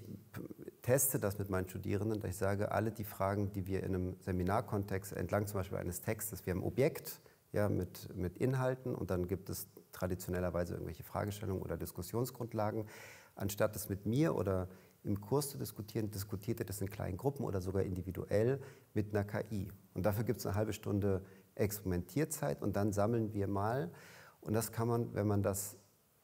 teste das mit meinen Studierenden, dass ich sage, alle die Fragen, die wir in einem Seminarkontext entlang zum Beispiel eines Textes, wir haben ein Objekt, ja, mit, mit Inhalten und dann gibt es traditionellerweise irgendwelche Fragestellungen oder Diskussionsgrundlagen. Anstatt das mit mir oder im Kurs zu diskutieren, diskutiert ihr das in kleinen Gruppen oder sogar individuell mit einer K I. Und dafür gibt es eine halbe Stunde Experimentierzeit und dann sammeln wir mal. Und das kann man, wenn man das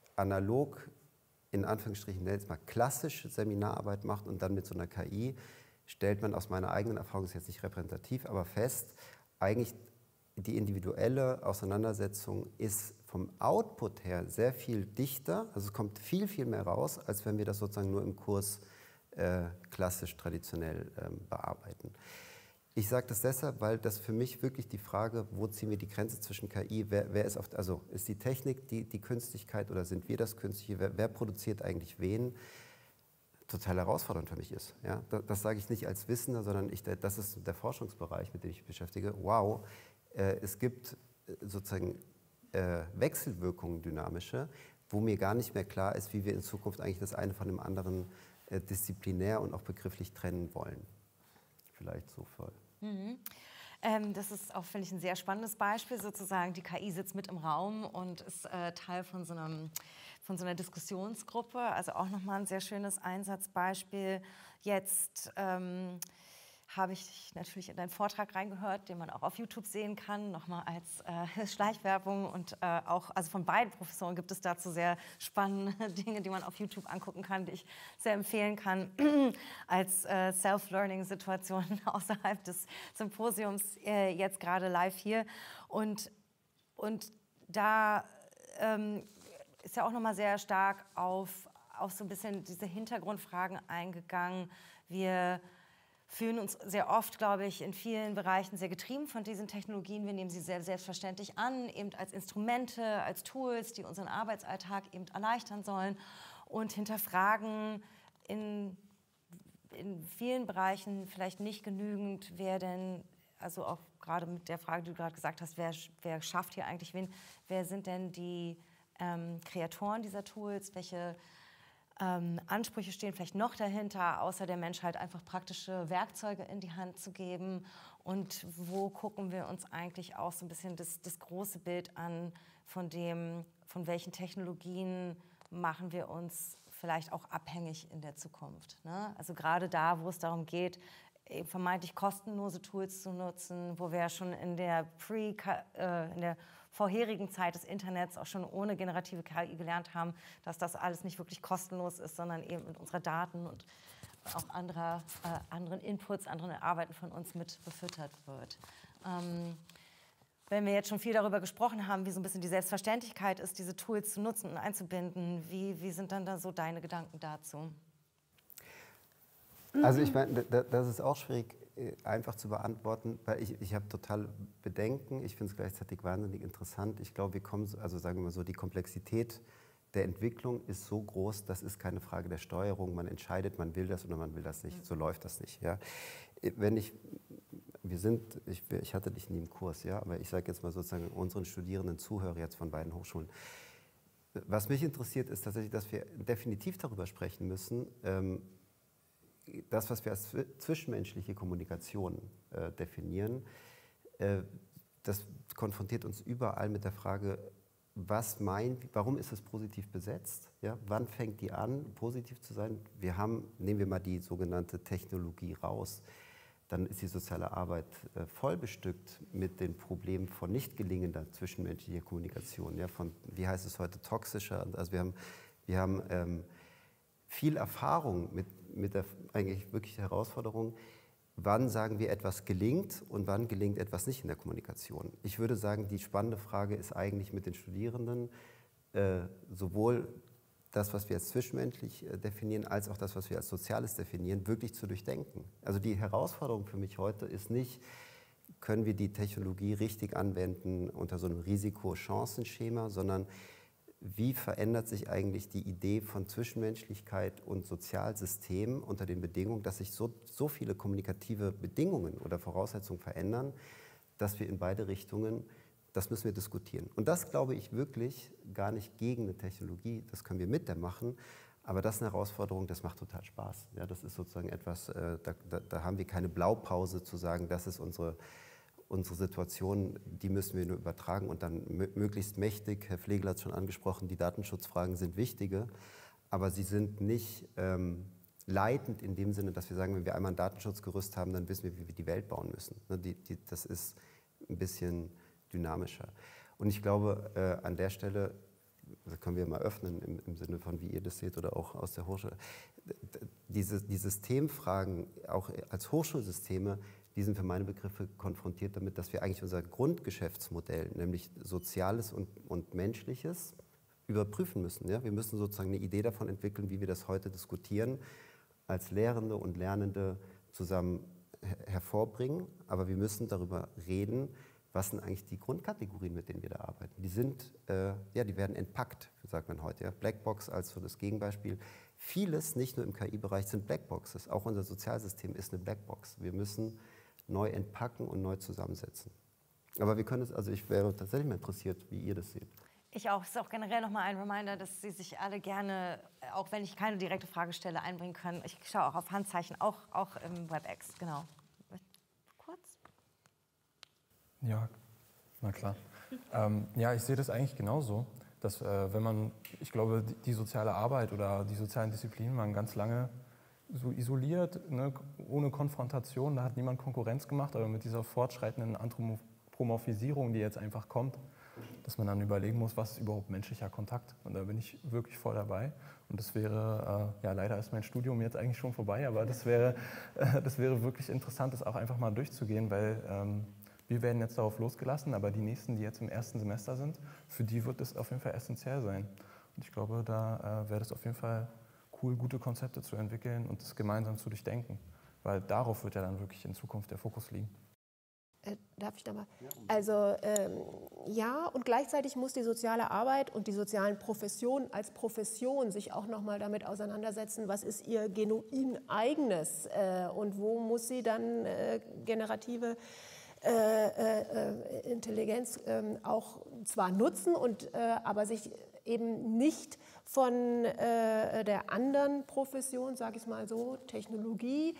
analog, in Anführungsstrichen, jetzt mal klassisch Seminararbeit macht und dann mit so einer K I, stellt man aus meiner eigenen Erfahrung, ist jetzt nicht repräsentativ, aber fest, eigentlich die individuelle Auseinandersetzung ist vom Output her sehr viel dichter, also es kommt viel, viel mehr raus, als wenn wir das sozusagen nur im Kurs äh, klassisch, traditionell ähm, bearbeiten. Ich sage das deshalb, weil das für mich wirklich die Frage, wo ziehen wir die Grenze zwischen K I, wer, wer ist auf, also ist die Technik die, die Künstlichkeit oder sind wir das Künstliche, wer, wer produziert eigentlich wen, total herausfordernd für mich ist. Ja? Das, das sage ich nicht als Wissender, sondern ich, das ist der Forschungsbereich, mit dem ich mich beschäftige. Wow, äh, es gibt sozusagen äh, Wechselwirkungen, dynamische, wo mir gar nicht mehr klar ist, wie wir in Zukunft eigentlich das eine von dem anderen äh, disziplinär und auch begrifflich trennen wollen. Vielleicht so voll. Mhm. Ähm, das ist auch, finde ich, ein sehr spannendes Beispiel. Sozusagen, die K I sitzt mit im Raum und ist äh, Teil von so, einem, von so einer Diskussionsgruppe. Also auch nochmal ein sehr schönes Einsatzbeispiel. Jetzt ähm, habe ich natürlich in deinen Vortrag reingehört, den man auch auf YouTube sehen kann, nochmal als äh, Schleichwerbung. Und äh, auch, also von beiden Professoren gibt es dazu sehr spannende Dinge, die man auf YouTube angucken kann, die ich sehr empfehlen kann, als äh, Self-Learning-Situation außerhalb des Symposiums, äh, jetzt gerade live hier. Und, und da ähm, ist ja auch nochmal sehr stark auf, auf so ein bisschen diese Hintergrundfragen eingegangen. Wir fühlen uns sehr oft, glaube ich, in vielen Bereichen sehr getrieben von diesen Technologien. Wir nehmen sie sehr selbstverständlich an, eben als Instrumente, als Tools, die unseren Arbeitsalltag eben erleichtern sollen und hinterfragen in, in vielen Bereichen vielleicht nicht genügend, wer denn, also auch gerade mit der Frage, die du gerade gesagt hast, wer, wer schafft hier eigentlich wen, wer sind denn die ähm, Kreatoren dieser Tools, welche Ähm, Ansprüche stehen vielleicht noch dahinter, außer der Menschheit einfach praktische Werkzeuge in die Hand zu geben. Und wo gucken wir uns eigentlich auch so ein bisschen das, das große Bild an, von dem, von welchen Technologien machen wir uns vielleicht auch abhängig in der Zukunft. Ne? Also gerade da, wo es darum geht, vermeintlich kostenlose Tools zu nutzen, wo wir schon in der Pre, äh, in der vorherigen Zeit des Internets auch schon ohne generative K I gelernt haben, dass das alles nicht wirklich kostenlos ist, sondern eben mit unserer Daten und auch anderer, äh, anderen Inputs, anderen Arbeiten von uns mit befüttert wird. Ähm, wenn wir jetzt schon viel darüber gesprochen haben, wie so ein bisschen die Selbstverständlichkeit ist, diese Tools zu nutzen und einzubinden, wie, wie sind dann da so deine Gedanken dazu? Also ich meine, das ist auch schwierig einfach zu beantworten, weil ich, ich habe total Bedenken. Ich finde es gleichzeitig wahnsinnig interessant. Ich glaube, wir kommen, also sagen wir mal so, die Komplexität der Entwicklung ist so groß, das ist keine Frage der Steuerung. Man entscheidet, man will das oder man will das nicht. So läuft das nicht. Ja? Wenn ich, wir sind, ich, ich hatte dich nie im Kurs, ja, aber ich sage jetzt mal sozusagen unseren Studierenden Zuhörer jetzt von beiden Hochschulen. Was mich interessiert, ist tatsächlich, dass wir definitiv darüber sprechen müssen, ähm, das, was wir als zwischenmenschliche Kommunikation äh, definieren, äh, das konfrontiert uns überall mit der Frage, was meint, warum ist es positiv besetzt? Ja? Wann fängt die an, positiv zu sein? Wir haben, nehmen wir mal die sogenannte Technologie raus, dann ist die soziale Arbeit äh, voll bestückt mit den Problemen von nicht gelingender zwischenmenschlicher Kommunikation. Ja? Von, wie heißt es heute, toxischer? Also wir haben, wir haben ähm, viel Erfahrung mit, mit der eigentlich wirklich Herausforderung, wann sagen wir, etwas gelingt und wann gelingt etwas nicht in der Kommunikation. Ich würde sagen, die spannende Frage ist eigentlich mit den Studierenden, äh, sowohl das, was wir als zwischenmenschlich äh, definieren, als auch das, was wir als Soziales definieren, wirklich zu durchdenken. Also die Herausforderung für mich heute ist nicht, können wir die Technologie richtig anwenden unter so einem Risiko-Chancen-Schema, sondern wie verändert sich eigentlich die Idee von Zwischenmenschlichkeit und Sozialsystemen unter den Bedingungen, dass sich so, so viele kommunikative Bedingungen oder Voraussetzungen verändern, dass wir in beide Richtungen, das müssen wir diskutieren. Und das glaube ich wirklich gar nicht gegen eine Technologie, das können wir mit der machen, aber das ist eine Herausforderung, das macht total Spaß. Ja, das ist sozusagen etwas, äh, da, da, da haben wir keine Blaupause zu sagen, das ist unsere Unsere Situation, die müssen wir nur übertragen und dann möglichst mächtig. Herr Flegel hat es schon angesprochen, die Datenschutzfragen sind wichtige, aber sie sind nicht ähm, leitend in dem Sinne, dass wir sagen, wenn wir einmal ein Datenschutzgerüst haben, dann wissen wir, wie wir die Welt bauen müssen. Ne, die, die, das ist ein bisschen dynamischer. Und ich glaube, äh, an der Stelle, das können wir mal öffnen im, im Sinne von, wie ihr das seht oder auch aus der Hochschule, diese, die Systemfragen, auch als Hochschulsysteme, die sind für meine Begriffe konfrontiert damit, dass wir eigentlich unser Grundgeschäftsmodell, nämlich Soziales und, und Menschliches, überprüfen müssen. Ja? Wir müssen sozusagen eine Idee davon entwickeln, wie wir das heute diskutieren, als Lehrende und Lernende zusammen her hervorbringen. Aber wir müssen darüber reden, was sind eigentlich die Grundkategorien, mit denen wir da arbeiten. Die sind, äh, ja, die werden entpackt, sagt man heute. Ja? Blackbox als so das Gegenbeispiel. Vieles, nicht nur im K I-Bereich, sind Blackboxes. Auch unser Sozialsystem ist eine Blackbox. Wir müssen neu entpacken und neu zusammensetzen. Aber wir können es, also ich wäre tatsächlich mal interessiert, wie ihr das seht. Ich auch. Es ist auch generell nochmal ein Reminder, dass Sie sich alle gerne, auch wenn ich keine direkte Frage stelle, einbringen können. Ich schaue auch auf Handzeichen, auch, auch im WebEx, genau. Kurz? Ja, na klar. ähm, ja, ich sehe das eigentlich genauso, dass äh, wenn man, ich glaube, die, die soziale Arbeit oder die sozialen Disziplinen waren ganz lange so isoliert, ne, ohne Konfrontation, da hat niemand Konkurrenz gemacht, aber mit dieser fortschreitenden Anthropomorphisierung, die jetzt einfach kommt, dass man dann überlegen muss, was ist überhaupt menschlicher Kontakt. Und da bin ich wirklich voll dabei. Und das wäre, äh, ja leider ist mein Studium jetzt eigentlich schon vorbei, aber das wäre, äh, das wäre wirklich interessant, das auch einfach mal durchzugehen, weil ähm, wir werden jetzt darauf losgelassen, aber die Nächsten, die jetzt im ersten Semester sind, für die wird das auf jeden Fall essentiell sein. Und ich glaube, da äh, wäre das auf jeden Fall cool, gute Konzepte zu entwickeln und das gemeinsam zu durchdenken, weil darauf wird ja dann wirklich in Zukunft der Fokus liegen. Äh, darf ich da mal? Also ähm, ja, und gleichzeitig muss die soziale Arbeit und die sozialen Professionen als Profession sich auch noch mal damit auseinandersetzen, was ist ihr genuin eigenes äh, und wo muss sie dann äh, generative Äh, äh, Intelligenz äh, auch zwar nutzen, und, äh, aber sich eben nicht von äh, der anderen Profession, sage ich es mal so, Technologie,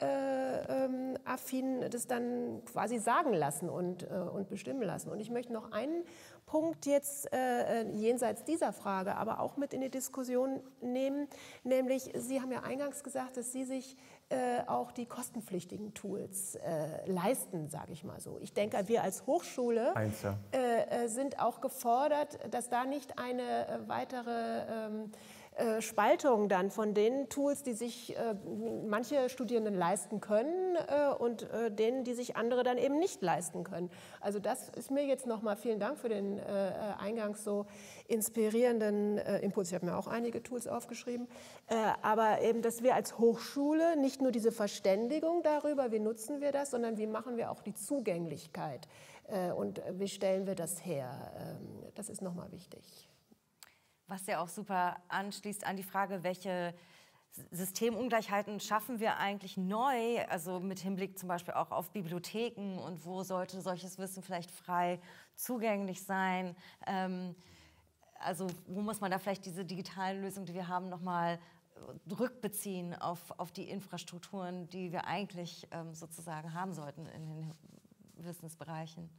äh, ähm, affin, das dann quasi sagen lassen und, äh, und bestimmen lassen. Und ich möchte noch einen Punkt jetzt äh, jenseits dieser Frage, aber auch mit in die Diskussion nehmen, nämlich Sie haben ja eingangs gesagt, dass Sie sich äh, auch die kostenpflichtigen Tools äh, leisten, sage ich mal so. Ich denke, wir als Hochschule Eins, ja. äh, sind auch gefordert, dass da nicht eine äh, weitere ähm, äh, Spaltung dann von den Tools, die sich äh, manche Studierenden leisten können äh, und äh, denen, die sich andere dann eben nicht leisten können. Also das ist mir jetzt nochmal, vielen Dank für den äh, eingangs so inspirierenden äh, Impuls. Ich habe mir auch einige Tools aufgeschrieben. Äh, aber eben, dass wir als Hochschule nicht nur diese Verständigung darüber, wie nutzen wir das, sondern wie machen wir auch die Zugänglichkeit äh, und wie stellen wir das her. Ähm, das ist nochmal wichtig. Was ja auch super anschließt an die Frage, welche Systemungleichheiten schaffen wir eigentlich neu, also mit Hinblick zum Beispiel auch auf Bibliotheken und wo sollte solches Wissen vielleicht frei zugänglich sein. Ähm, also wo muss man da vielleicht diese digitalen Lösungen, die wir haben, nochmal rückbeziehen auf, auf die Infrastrukturen, die wir eigentlich ähm, sozusagen haben sollten in den Wissensbereichen.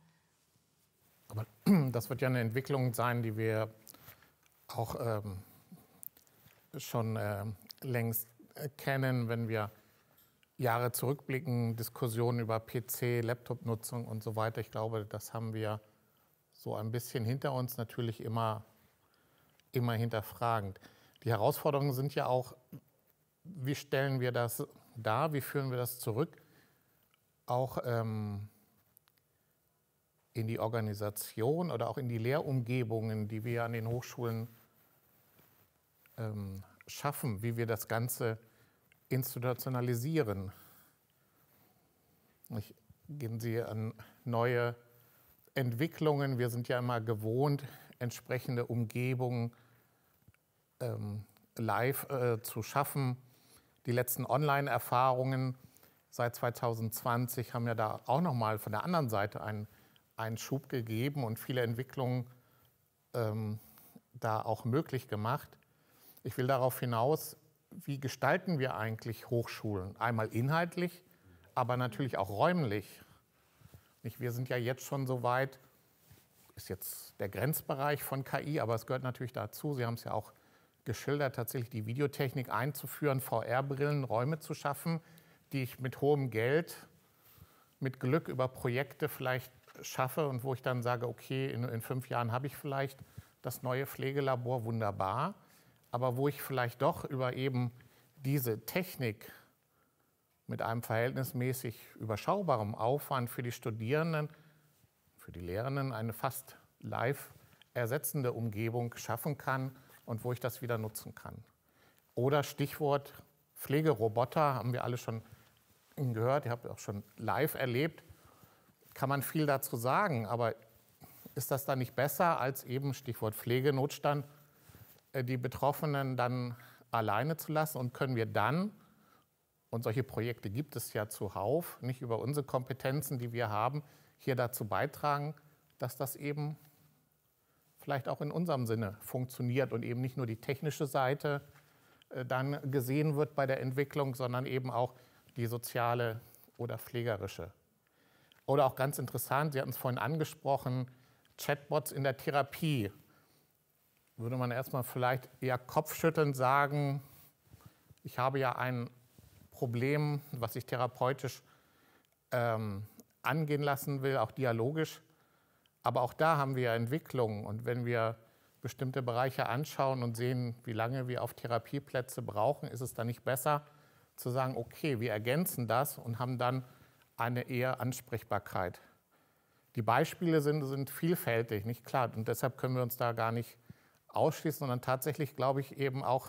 Aber das wird ja eine Entwicklung sein, die wir auch ähm, schon äh, längst äh, kennen, wenn wir Jahre zurückblicken, Diskussionen über P C, Laptop-Nutzung und so weiter. Ich glaube, das haben wir so ein bisschen hinter uns, natürlich immer, immer hinterfragend. Die Herausforderungen sind ja auch, wie stellen wir das dar, wie führen wir das zurück, auch ähm, in die Organisation oder auch in die Lehrumgebungen, die wir an den Hochschulen ähm, schaffen, wie wir das Ganze institutionalisieren. Ich, gehen Sie an neue Entwicklungen. Wir sind ja immer gewohnt, entsprechende Umgebungen ähm, live äh, zu schaffen. Die letzten Online-Erfahrungen seit zwanzig zwanzig haben ja da auch nochmal von der anderen Seite einen, einen Schub gegeben und viele Entwicklungen ähm, da auch möglich gemacht. Ich will darauf hinaus, wie gestalten wir eigentlich Hochschulen? Einmal inhaltlich, aber natürlich auch räumlich. Wir sind ja jetzt schon so weit, ist jetzt der Grenzbereich von K I, aber es gehört natürlich dazu, Sie haben es ja auch geschildert, tatsächlich die Videotechnik einzuführen, V R-Brillen, Räume zu schaffen, die ich mit hohem Geld, mit Glück über Projekte vielleicht schaffe und wo ich dann sage, okay, in, in fünf Jahren habe ich vielleicht das neue Pflegelabor, wunderbar. Aber wo ich vielleicht doch über eben diese Technik mit einem verhältnismäßig überschaubarem Aufwand für die Studierenden, für die Lehrenden eine fast live ersetzende Umgebung schaffen kann und wo ich das wieder nutzen kann. Oder Stichwort Pflegeroboter, haben wir alle schon gehört, ihr habt auch schon live erlebt, kann man viel dazu sagen, aber ist das dann nicht besser als eben, Stichwort Pflegenotstand, die Betroffenen dann alleine zu lassen und können wir dann, und solche Projekte gibt es ja zuhauf, nicht über unsere Kompetenzen, die wir haben, hier dazu beitragen, dass das eben vielleicht auch in unserem Sinne funktioniert und eben nicht nur die technische Seite äh, dann gesehen wird bei der Entwicklung, sondern eben auch die soziale oder pflegerische. Oder auch ganz interessant, Sie hatten es vorhin angesprochen, Chatbots in der Therapie. Würde man erstmal vielleicht eher kopfschüttelnd sagen, ich habe ja ein Problem, was ich therapeutisch ähm, angehen lassen will, auch dialogisch. Aber auch da haben wir ja Entwicklungen. Und wenn wir bestimmte Bereiche anschauen und sehen, wie lange wir auf Therapieplätze brauchen, ist es dann nicht besser zu sagen, okay, wir ergänzen das und haben dann eine eher Ansprechbarkeit. Die Beispiele sind, sind vielfältig, nicht klar. Und deshalb können wir uns da gar nicht ausschließen, sondern tatsächlich, glaube ich, eben auch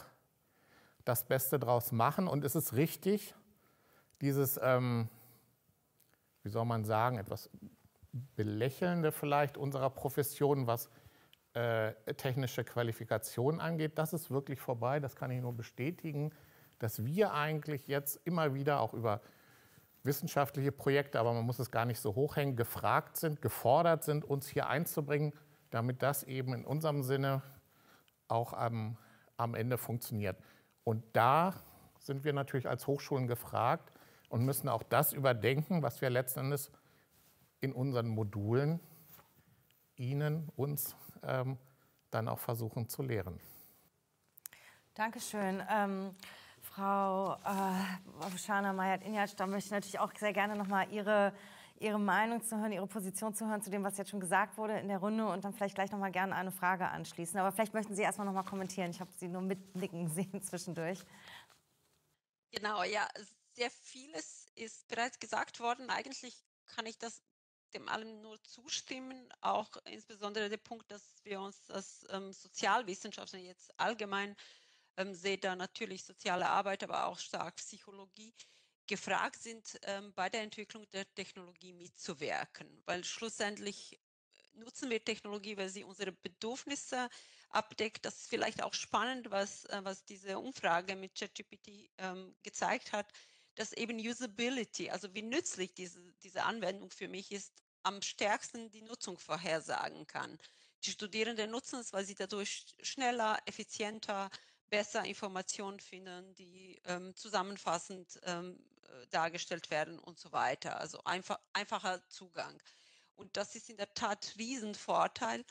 das Beste draus machen. Und es ist richtig, dieses, ähm, wie soll man sagen, etwas Belächelnde vielleicht unserer Profession, was äh, technische Qualifikation angeht, das ist wirklich vorbei. Das kann ich nur bestätigen, dass wir eigentlich jetzt immer wieder auch über wissenschaftliche Projekte, aber man muss es gar nicht so hochhängen, gefragt sind, gefordert sind, uns hier einzubringen, damit das eben in unserem Sinne auch am, am Ende funktioniert. Und da sind wir natürlich als Hochschulen gefragt und müssen auch das überdenken, was wir letzten Endes in unseren Modulen Ihnen, uns ähm, dann auch versuchen zu lehren. Dankeschön. Ähm, Frau äh, Shana Mayat-Injatsch, da möchte ich natürlich auch sehr gerne noch mal Ihre, Ihre Meinung zu hören, Ihre Position zu hören zu dem, was jetzt schon gesagt wurde in der Runde und dann vielleicht gleich noch mal gerne eine Frage anschließen. Aber vielleicht möchten Sie erst mal noch mal kommentieren. Ich habe Sie nur mitnicken sehen zwischendurch. Genau, ja, sehr vieles ist bereits gesagt worden. Eigentlich kann ich das dem allem nur zustimmen, auch insbesondere der Punkt, dass wir uns als ähm, Sozialwissenschaftler jetzt allgemein ähm, sehe da natürlich soziale Arbeit, aber auch stark Psychologie gefragt sind, ähm, bei der Entwicklung der Technologie mitzuwirken, weil schlussendlich nutzen wir Technologie, weil sie unsere Bedürfnisse abdeckt. Das ist vielleicht auch spannend, was, äh, was diese Umfrage mit ChatGPT ähm, gezeigt hat, dass eben Usability, also wie nützlich diese, diese Anwendung für mich ist, am stärksten die Nutzung vorhersagen kann. Die Studierenden nutzen es, weil sie dadurch schneller, effizienter, besser Informationen finden, die ähm, zusammenfassend ähm, äh, dargestellt werden und so weiter. Also einfach, einfacher Zugang. Und das ist in der Tat ein Riesenvorteil.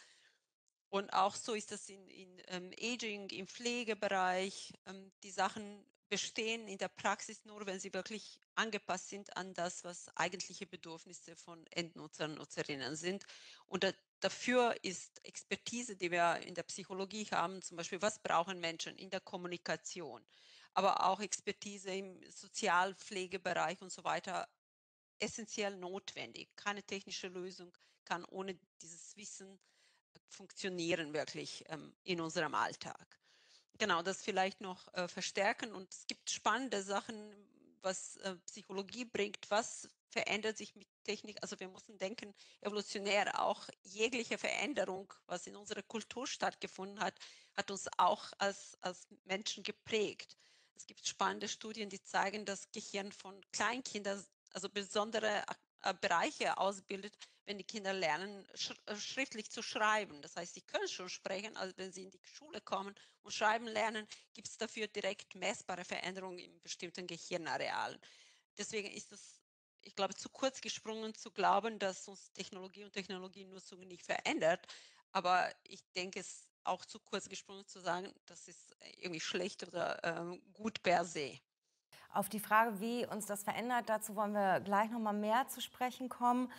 Und auch so ist das in, in ähm, Aging, im Pflegebereich. Ähm, die Sachen bestehen in der Praxis nur, wenn sie wirklich angepasst sind an das, was eigentliche Bedürfnisse von Endnutzern und Nutzerinnen sind. Und da, dafür ist Expertise, die wir in der Psychologie haben, zum Beispiel, was brauchen Menschen in der Kommunikation, aber auch Expertise im Sozialpflegebereich und so weiter, essentiell notwendig. Keine technische Lösung kann ohne dieses Wissen funktionieren wirklich ähm, in unserem Alltag. Genau, das vielleicht noch äh, verstärken. Und es gibt spannende Sachen, was äh, Psychologie bringt. Was verändert sich mit Technik? Also wir müssen denken, evolutionär auch jegliche Veränderung, was in unserer Kultur stattgefunden hat, hat uns auch als, als Menschen geprägt. Es gibt spannende Studien, die zeigen, dass Gehirn von Kleinkindern also besondere äh, Bereiche ausbildet, wenn die Kinder lernen, sch äh, schriftlich zu schreiben. Das heißt, sie können schon sprechen, also wenn sie in die Schule kommen und schreiben lernen, gibt es dafür direkt messbare Veränderungen in bestimmten Gehirnarealen. Deswegen ist es, ich glaube, zu kurz gesprungen zu glauben, dass uns Technologie und Technologienutzung nicht verändert. Aber ich denke, es ist auch zu kurz gesprungen zu sagen, das ist irgendwie schlecht oder ähm, gut per se. Auf die Frage, wie uns das verändert, dazu wollen wir gleich noch mal mehr zu sprechen kommen.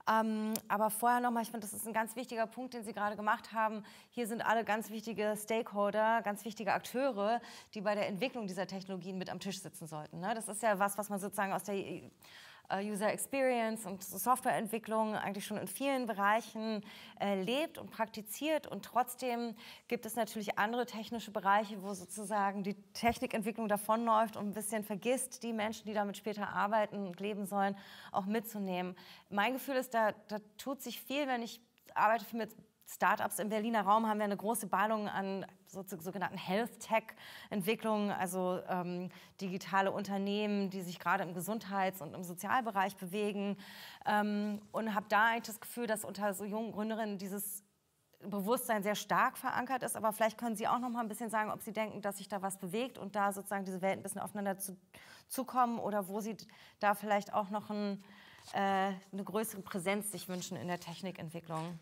Ähm, aber vorher nochmal, ich finde, das ist ein ganz wichtiger Punkt, den Sie gerade gemacht haben. Hier sind alle ganz wichtige Stakeholder, ganz wichtige Akteure, die bei der Entwicklung dieser Technologien mit am Tisch sitzen sollten. Ne? Das ist ja was, was man sozusagen aus der User Experience und Softwareentwicklung eigentlich schon in vielen Bereichen äh, lebt und praktiziert. Und trotzdem gibt es natürlich andere technische Bereiche, wo sozusagen die Technikentwicklung davonläuft und ein bisschen vergisst, die Menschen, die damit später arbeiten und leben sollen, auch mitzunehmen. Mein Gefühl ist, da, da tut sich viel, wenn ich arbeite viel mit Startups im Berliner Raum, haben wir eine große Ballung an so, sogenannten Health-Tech-Entwicklungen, also ähm, digitale Unternehmen, die sich gerade im Gesundheits- und im Sozialbereich bewegen. Ähm, und habe da eigentlich das Gefühl, dass unter so jungen Gründerinnen dieses Bewusstsein sehr stark verankert ist. Aber vielleicht können Sie auch noch mal ein bisschen sagen, ob Sie denken, dass sich da was bewegt und da sozusagen diese Welt ein bisschen aufeinander zu, zukommen oder wo Sie da vielleicht auch noch ein, äh, eine größere Präsenz sich wünschen in der Technikentwicklung.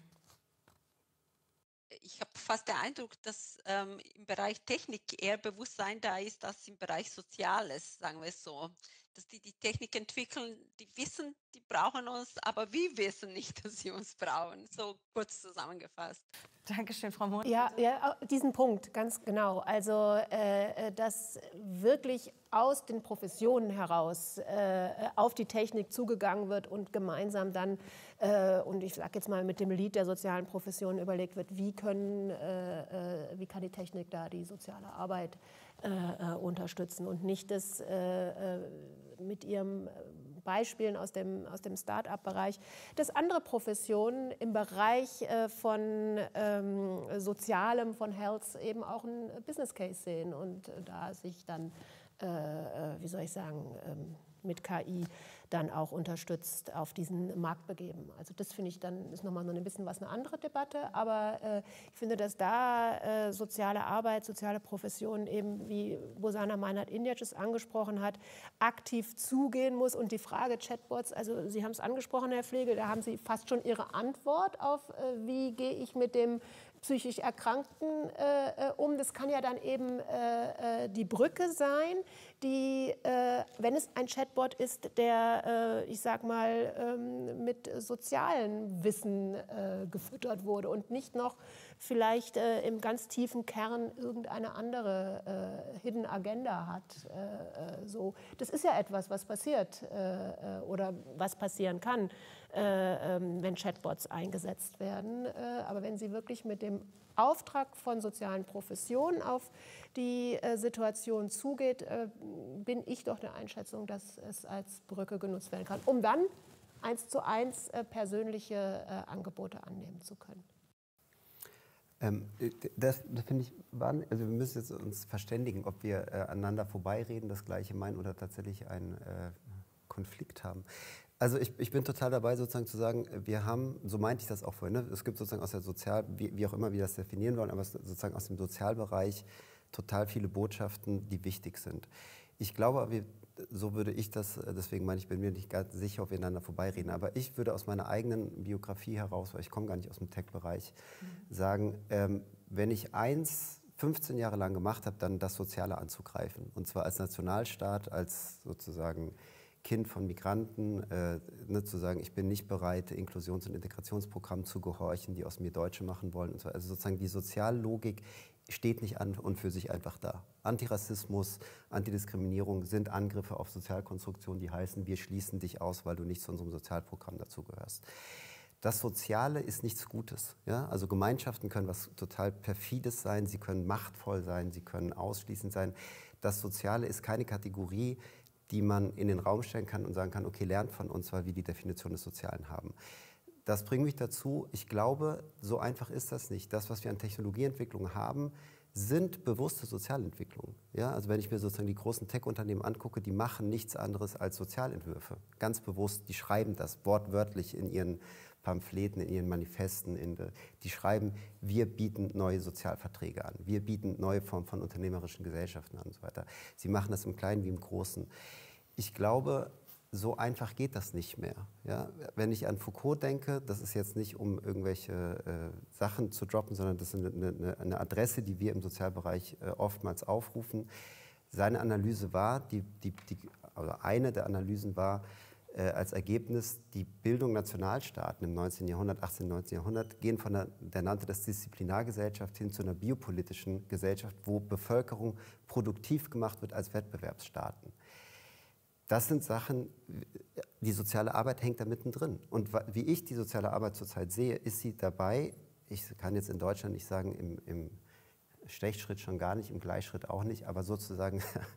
Ich habe fast den Eindruck, dass ähm, im Bereich Technik eher Bewusstsein da ist, als im Bereich Soziales, sagen wir es so. Dass die die Technik entwickeln, die wissen, die brauchen uns, aber wir wissen nicht, dass sie uns brauchen. So kurz zusammengefasst. Dankeschön, Frau Mohn. Ja, ja, diesen Punkt, ganz genau. Also, äh, dass wirklich aus den Professionen heraus äh, auf die Technik zugegangen wird und gemeinsam dann, äh, und ich sage jetzt mal mit dem Lied der sozialen Professionen überlegt wird, wie, können, äh, wie kann die Technik da die soziale Arbeit äh, unterstützen und nicht das äh, mit ihrem Beispielen aus dem, aus dem Start-up-Bereich, dass andere Professionen im Bereich äh, von ähm, Sozialem, von Health eben auch einen Business Case sehen und äh, da sich dann, äh, wie soll ich sagen, ähm, mit K I dann auch unterstützt auf diesen Markt begeben. Also das finde ich dann, ist nochmal so ein bisschen was eine andere Debatte, aber äh, ich finde, dass da äh, soziale Arbeit, soziale Professionen eben, wie Bosana Meinert-Indjac es angesprochen hat, aktiv zugehen muss und die Frage Chatbots, also Sie haben es angesprochen, Herr Flegel, da haben Sie fast schon Ihre Antwort auf, äh, wie gehe ich mit dem psychisch Erkrankten äh, um. Das kann ja dann eben äh, die Brücke sein, die, äh, wenn es ein Chatbot ist, der, äh, ich sag mal, ähm, mit sozialem Wissen äh, gefüttert wurde und nicht noch vielleicht äh, im ganz tiefen Kern irgendeine andere äh, Hidden Agenda hat. Äh, so. Das ist ja etwas, was passiert äh, oder was passieren kann, äh, äh, wenn Chatbots eingesetzt werden. Äh, aber wenn sie wirklich mit dem Auftrag von sozialen Professionen auf die äh, Situation zugeht, äh, bin ich doch der Einschätzung, dass es als Brücke genutzt werden kann, um dann eins zu eins äh, persönliche äh, Angebote annehmen zu können. Ähm, das das finde ich, also wir müssen jetzt uns verständigen, ob wir äh, aneinander vorbeireden, das Gleiche meinen oder tatsächlich einen äh, Konflikt haben. Also ich, ich bin total dabei, sozusagen zu sagen, wir haben, so meinte ich das auch vorhin, ne? Es gibt sozusagen aus der Sozial, wie, wie auch immer wir das definieren wollen, aber sozusagen aus dem Sozialbereich total viele Botschaften, die wichtig sind. Ich glaube, wir, so würde ich das, deswegen meine ich, bin mir nicht ganz sicher, ob wir einander vorbeireden, aber ich würde aus meiner eigenen Biografie heraus, weil ich komme gar nicht aus dem Tech-Bereich, mhm. sagen, ähm, wenn ich eins fünfzehn Jahre lang gemacht habe, dann das Soziale anzugreifen. Und zwar als Nationalstaat, als sozusagen Kind von Migranten, äh, ne, zu sagen, ich bin nicht bereit, Inklusions- und Integrationsprogrammen zu gehorchen, die aus mir Deutsche machen wollen. Und so. Also sozusagen die Soziallogik steht nicht an und für sich einfach da. Antirassismus, Antidiskriminierung sind Angriffe auf Sozialkonstruktionen, die heißen, wir schließen dich aus, weil du nicht zu unserem Sozialprogramm dazugehörst. Das Soziale ist nichts Gutes. Ja? Also Gemeinschaften können was total Perfides sein, sie können machtvoll sein, sie können ausschließend sein. Das Soziale ist keine Kategorie, die man in den Raum stellen kann und sagen kann, okay, lernt von uns, weil wir die Definition des Sozialen haben. Das bringt mich dazu, ich glaube, so einfach ist das nicht. Das, was wir an Technologieentwicklung haben, sind bewusste Sozialentwicklungen. Ja, also wenn ich mir sozusagen die großen Tech-Unternehmen angucke, die machen nichts anderes als Sozialentwürfe. Ganz bewusst, die schreiben das wortwörtlich in ihren Pamphleten, in ihren Manifesten. In de, die schreiben, wir bieten neue Sozialverträge an, wir bieten neue Formen von unternehmerischen Gesellschaften an und so weiter. Sie machen das im Kleinen wie im Großen. Ich glaube, so einfach geht das nicht mehr. Ja? Wenn ich an Foucault denke, das ist jetzt nicht, um irgendwelche äh, Sachen zu droppen, sondern das ist eine, eine, eine Adresse, die wir im Sozialbereich äh, oftmals aufrufen. Seine Analyse war, die, die, die, also eine der Analysen war, äh, als Ergebnis die Bildung Nationalstaaten im neunzehnten Jahrhundert, achtzehnten, neunzehnten Jahrhundert gehen von der, der nannte das Disziplinargesellschaft hin zu einer biopolitischen Gesellschaft, wo Bevölkerung produktiv gemacht wird als Wettbewerbsstaaten. Das sind Sachen, die soziale Arbeit hängt da mittendrin. Und wie ich die soziale Arbeit zurzeit sehe, ist sie dabei, ich kann jetzt in Deutschland nicht sagen, im, im Stechschritt schon gar nicht, im Gleichschritt auch nicht, aber sozusagen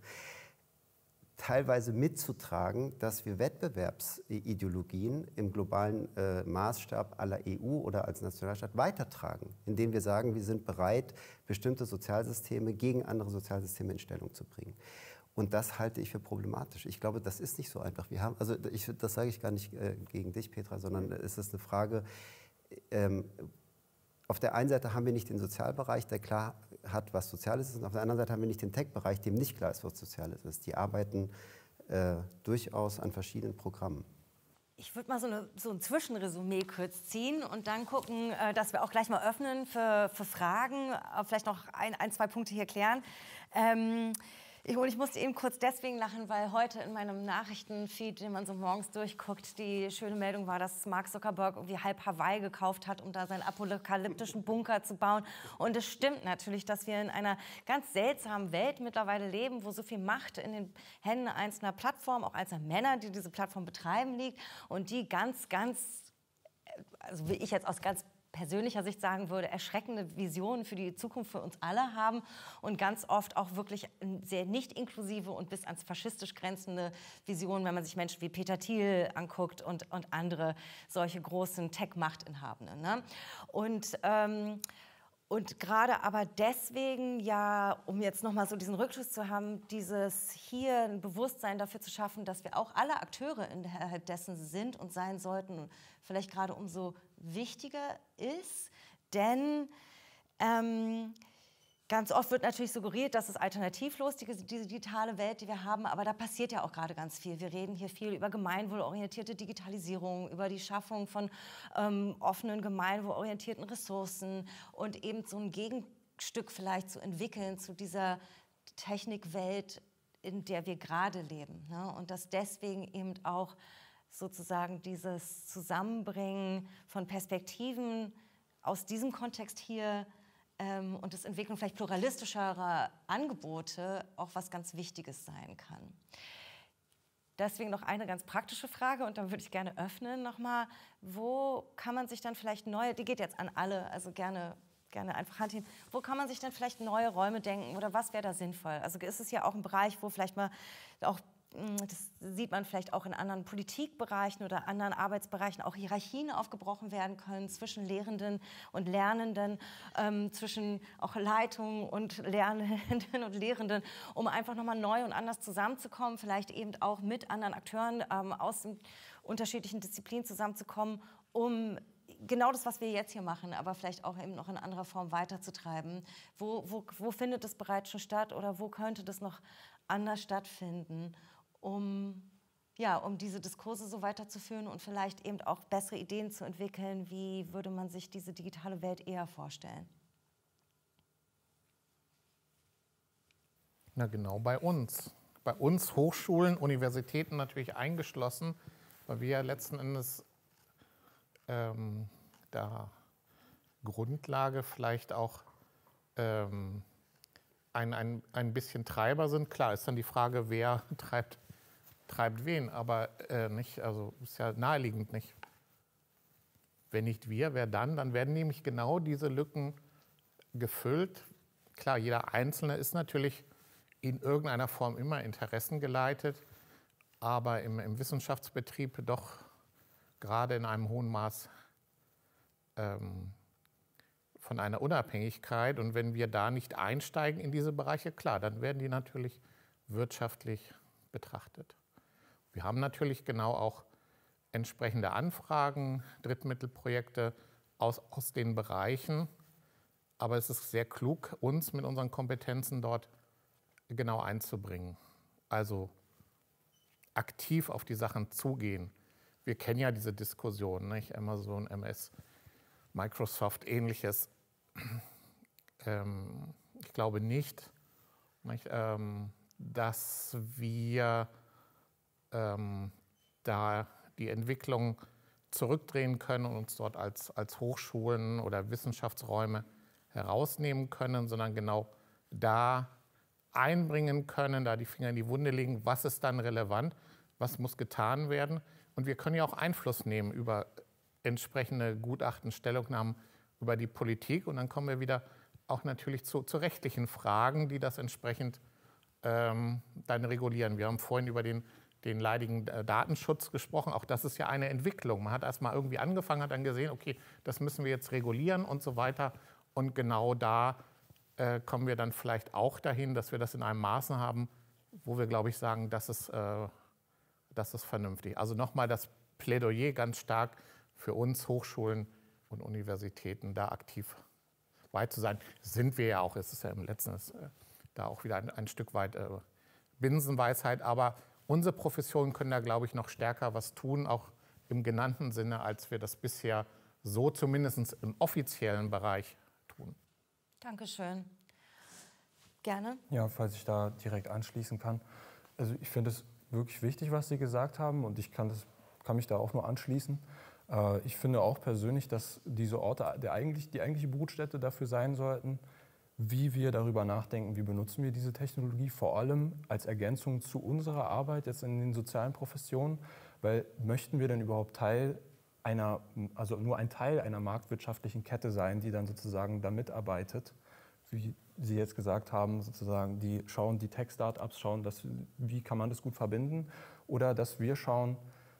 teilweise mitzutragen, dass wir Wettbewerbsideologien im globalen äh, Maßstab aller E U oder als Nationalstaat weitertragen, indem wir sagen, wir sind bereit, bestimmte Sozialsysteme gegen andere Sozialsysteme in Stellung zu bringen. Und das halte ich für problematisch. Ich glaube, das ist nicht so einfach. Wir haben, also ich, das sage ich gar nicht äh, gegen dich, Petra, sondern es ist eine Frage, ähm, auf der einen Seite haben wir nicht den Sozialbereich, der klar hat, was Soziales ist, und auf der anderen Seite haben wir nicht den Tech-Bereich, dem nicht klar ist, was Soziales ist. Die arbeiten äh, durchaus an verschiedenen Programmen. Ich würde mal so, eine, so ein Zwischenresümee kurz ziehen und dann gucken, äh, dass wir auch gleich mal öffnen für, für Fragen, äh, vielleicht noch ein, ein, zwei Punkte hier klären. Ähm, Ich, und ich musste eben kurz deswegen lachen, weil heute in meinem Nachrichtenfeed, den man so morgens durchguckt, die schöne Meldung war, dass Mark Zuckerberg irgendwie halb Hawaii gekauft hat, um da seinen apokalyptischen Bunker zu bauen. Und es stimmt natürlich, dass wir in einer ganz seltsamen Welt mittlerweile leben, wo so viel Macht in den Händen einzelner Plattformen, auch einzelner Männer, die diese Plattform betreiben, liegt und die ganz, ganz, also wie ich jetzt aus ganz persönlicher Sicht sagen würde, erschreckende Visionen für die Zukunft für uns alle haben und ganz oft auch wirklich sehr nicht inklusive und bis ans faschistisch grenzende Visionen, wenn man sich Menschen wie Peter Thiel anguckt und, und andere solche großen Tech-Machtinhabenden. Ne? Und ähm, Und gerade aber deswegen, ja, um jetzt nochmal so diesen Rückschluss zu haben, dieses hier ein Bewusstsein dafür zu schaffen, dass wir auch alle Akteure innerhalb dessen sind und sein sollten, vielleicht gerade umso wichtiger ist. Denn ähm, ganz oft wird natürlich suggeriert, dass es alternativlos ist, diese digitale Welt, die wir haben, aber da passiert ja auch gerade ganz viel. Wir reden hier viel über gemeinwohlorientierte Digitalisierung, über die Schaffung von ähm, offenen, gemeinwohlorientierten Ressourcen und eben so ein Gegenstück vielleicht zu entwickeln zu dieser Technikwelt, in der wir gerade leben. Ne? Und dass deswegen eben auch sozusagen dieses Zusammenbringen von Perspektiven aus diesem Kontext hier ähm, und das Entwickeln vielleicht pluralistischerer Angebote auch was ganz Wichtiges sein kann. Deswegen noch eine ganz praktische Frage und dann würde ich gerne öffnen nochmal. Wo kann man sich dann vielleicht neue, die geht jetzt an alle, also gerne, gerne einfach Hand heben, wo kann man sich dann vielleicht neue Räume denken oder was wäre da sinnvoll? Also ist es ja auch ein Bereich, wo vielleicht mal auch, das sieht man vielleicht auch in anderen Politikbereichen oder anderen Arbeitsbereichen, auch Hierarchien aufgebrochen werden können zwischen Lehrenden und Lernenden, ähm, zwischen auch Leitungen und Lernenden und Lehrenden, um einfach nochmal neu und anders zusammenzukommen, vielleicht eben auch mit anderen Akteuren ähm, aus den unterschiedlichen Disziplinen zusammenzukommen, um genau das, was wir jetzt hier machen, aber vielleicht auch eben noch in anderer Form weiterzutreiben. Wo, wo, wo findet das bereits schon statt oder wo könnte das noch anders stattfinden? Um, ja, um diese Diskurse so weiterzuführen und vielleicht eben auch bessere Ideen zu entwickeln, wie würde man sich diese digitale Welt eher vorstellen? Na genau, bei uns. Bei uns Hochschulen, Universitäten natürlich eingeschlossen, weil wir ja letzten Endes ähm, da Grundlage vielleicht auch ähm, ein, ein, ein bisschen Treiber sind. Klar ist dann die Frage, wer treibt treibt wen, aber äh, nicht, also ist ja naheliegend nicht. Wenn nicht wir, wer dann? Dann werden nämlich genau diese Lücken gefüllt. Klar, jeder Einzelne ist natürlich in irgendeiner Form immer interessengeleitet, aber im, im Wissenschaftsbetrieb doch gerade in einem hohen Maß ähm, von einer Unabhängigkeit. Und wenn wir da nicht einsteigen in diese Bereiche, klar, dann werden die natürlich wirtschaftlich betrachtet. Wir haben natürlich genau auch entsprechende Anfragen, Drittmittelprojekte aus, aus den Bereichen. Aber es ist sehr klug, uns mit unseren Kompetenzen dort genau einzubringen. Also aktiv auf die Sachen zugehen. Wir kennen ja diese Diskussion, nicht? Amazon, M S, Microsoft, ähnliches. Ähm, ich glaube nicht, nicht ähm, dass wir ähm, da die Entwicklung zurückdrehen können und uns dort als, als Hochschulen oder Wissenschaftsräume herausnehmen können, sondern genau da einbringen können, da die Finger in die Wunde legen, was ist dann relevant, was muss getan werden. Und wir können ja auch Einfluss nehmen über entsprechende Gutachten, Stellungnahmen über die Politik. Und dann kommen wir wieder auch natürlich zu, zu rechtlichen Fragen, die das entsprechend ähm, dann regulieren. Wir haben vorhin über den, den leidigen äh, Datenschutz gesprochen. Auch das ist ja eine Entwicklung. Man hat erst mal irgendwie angefangen, hat dann gesehen, okay, das müssen wir jetzt regulieren und so weiter. Und genau da äh, kommen wir dann vielleicht auch dahin, dass wir das in einem Maße haben, wo wir, glaube ich, sagen, das ist, äh, das ist vernünftig. Also nochmal das Plädoyer ganz stark für uns Hochschulen und Universitäten, da aktiv weit zu sein. Sind wir ja auch, es ist ja im letzten ist, äh, da auch wieder ein, ein Stück weit äh, Binsenweisheit, aber unsere Professionen können da, glaube ich, noch stärker was tun, auch im genannten Sinne, als wir das bisher so zumindest im offiziellen Bereich tun. Dankeschön. Gerne? Ja, falls ich da direkt anschließen kann. Also ich finde es wirklich wichtig, was Sie gesagt haben, und ich kann, das, kann mich da auch nur anschließen. Äh, ich finde auch persönlich, dass diese Orte der eigentlich, die eigentliche Brutstätte dafür sein sollten, wie wir darüber nachdenken, wie benutzen wir diese Technologie, vor allem als Ergänzung zu unserer Arbeit jetzt in den sozialen Professionen, weil möchten wir denn überhaupt Teil einer, also nur ein Teil einer marktwirtschaftlichen Kette sein, die dann sozusagen da mitarbeitet, wie Sie jetzt gesagt haben, sozusagen, die schauen, die Tech-Startups schauen, dass, wie kann man das gut verbinden, oder dass wir schauen,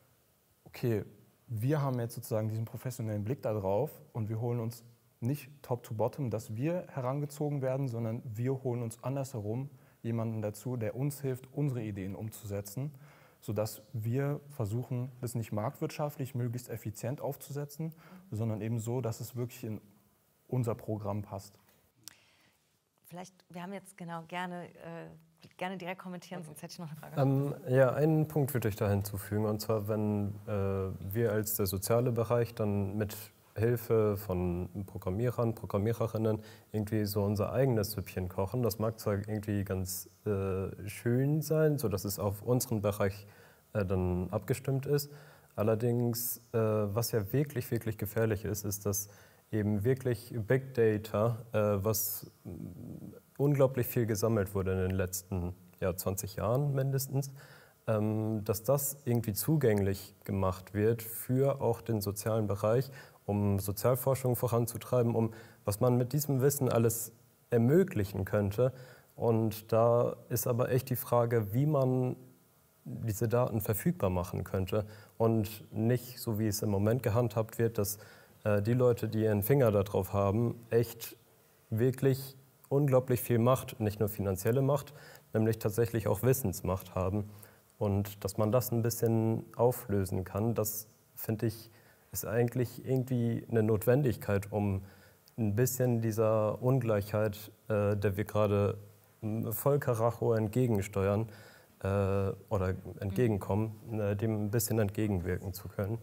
okay, wir haben jetzt sozusagen diesen professionellen Blick darauf und wir holen uns nicht top to bottom, dass wir herangezogen werden, sondern wir holen uns andersherum jemanden dazu, der uns hilft, unsere Ideen umzusetzen, sodass wir versuchen, das nicht marktwirtschaftlich möglichst effizient aufzusetzen, sondern eben so, dass es wirklich in unser Programm passt. Vielleicht, wir haben jetzt genau gerne, äh, gerne direkt kommentieren, sonst hätte ich noch eine Frage. Ähm, ja, einen Punkt würde ich da hinzufügen, und zwar, wenn äh, wir als der soziale Bereich dann mit Hilfe von Programmierern, Programmiererinnen irgendwie so unser eigenes Süppchen kochen. Das mag zwar irgendwie ganz äh, schön sein, sodass es auf unseren Bereich äh, dann abgestimmt ist. Allerdings, äh, was ja wirklich, wirklich gefährlich ist, ist, dass eben wirklich Big Data, äh, was unglaublich viel gesammelt wurde in den letzten ja, zwanzig Jahren mindestens, ähm, dass das irgendwie zugänglich gemacht wird für auch den sozialen Bereich, um Sozialforschung voranzutreiben, um was man mit diesem Wissen alles ermöglichen könnte. Und da ist aber echt die Frage, wie man diese Daten verfügbar machen könnte und nicht, so wie es im Moment gehandhabt wird, dass äh, die Leute, die ihren Finger darauf haben, echt wirklich unglaublich viel Macht, nicht nur finanzielle Macht, nämlich tatsächlich auch Wissensmacht haben. Und dass man das ein bisschen auflösen kann, das finde ich, ist eigentlich irgendwie eine Notwendigkeit, um ein bisschen dieser Ungleichheit, äh, der wir gerade voll Karacho entgegensteuern äh, oder entgegenkommen, äh, dem ein bisschen entgegenwirken zu können.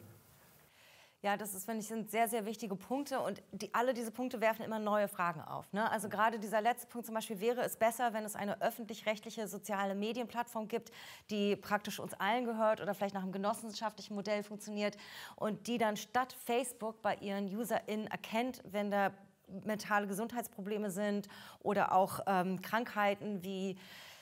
Ja, das ist, finde ich, sind sehr, sehr wichtige Punkte, und die, alle diese Punkte werfen immer neue Fragen auf. Ne? Also gerade dieser letzte Punkt zum Beispiel: wäre es besser, wenn es eine öffentlich-rechtliche soziale Medienplattform gibt, die praktisch uns allen gehört oder vielleicht nach einem genossenschaftlichen Modell funktioniert und die dann statt Facebook bei ihren UserInnen erkennt, wenn da mentale Gesundheitsprobleme sind oder auch ähm, Krankheiten wie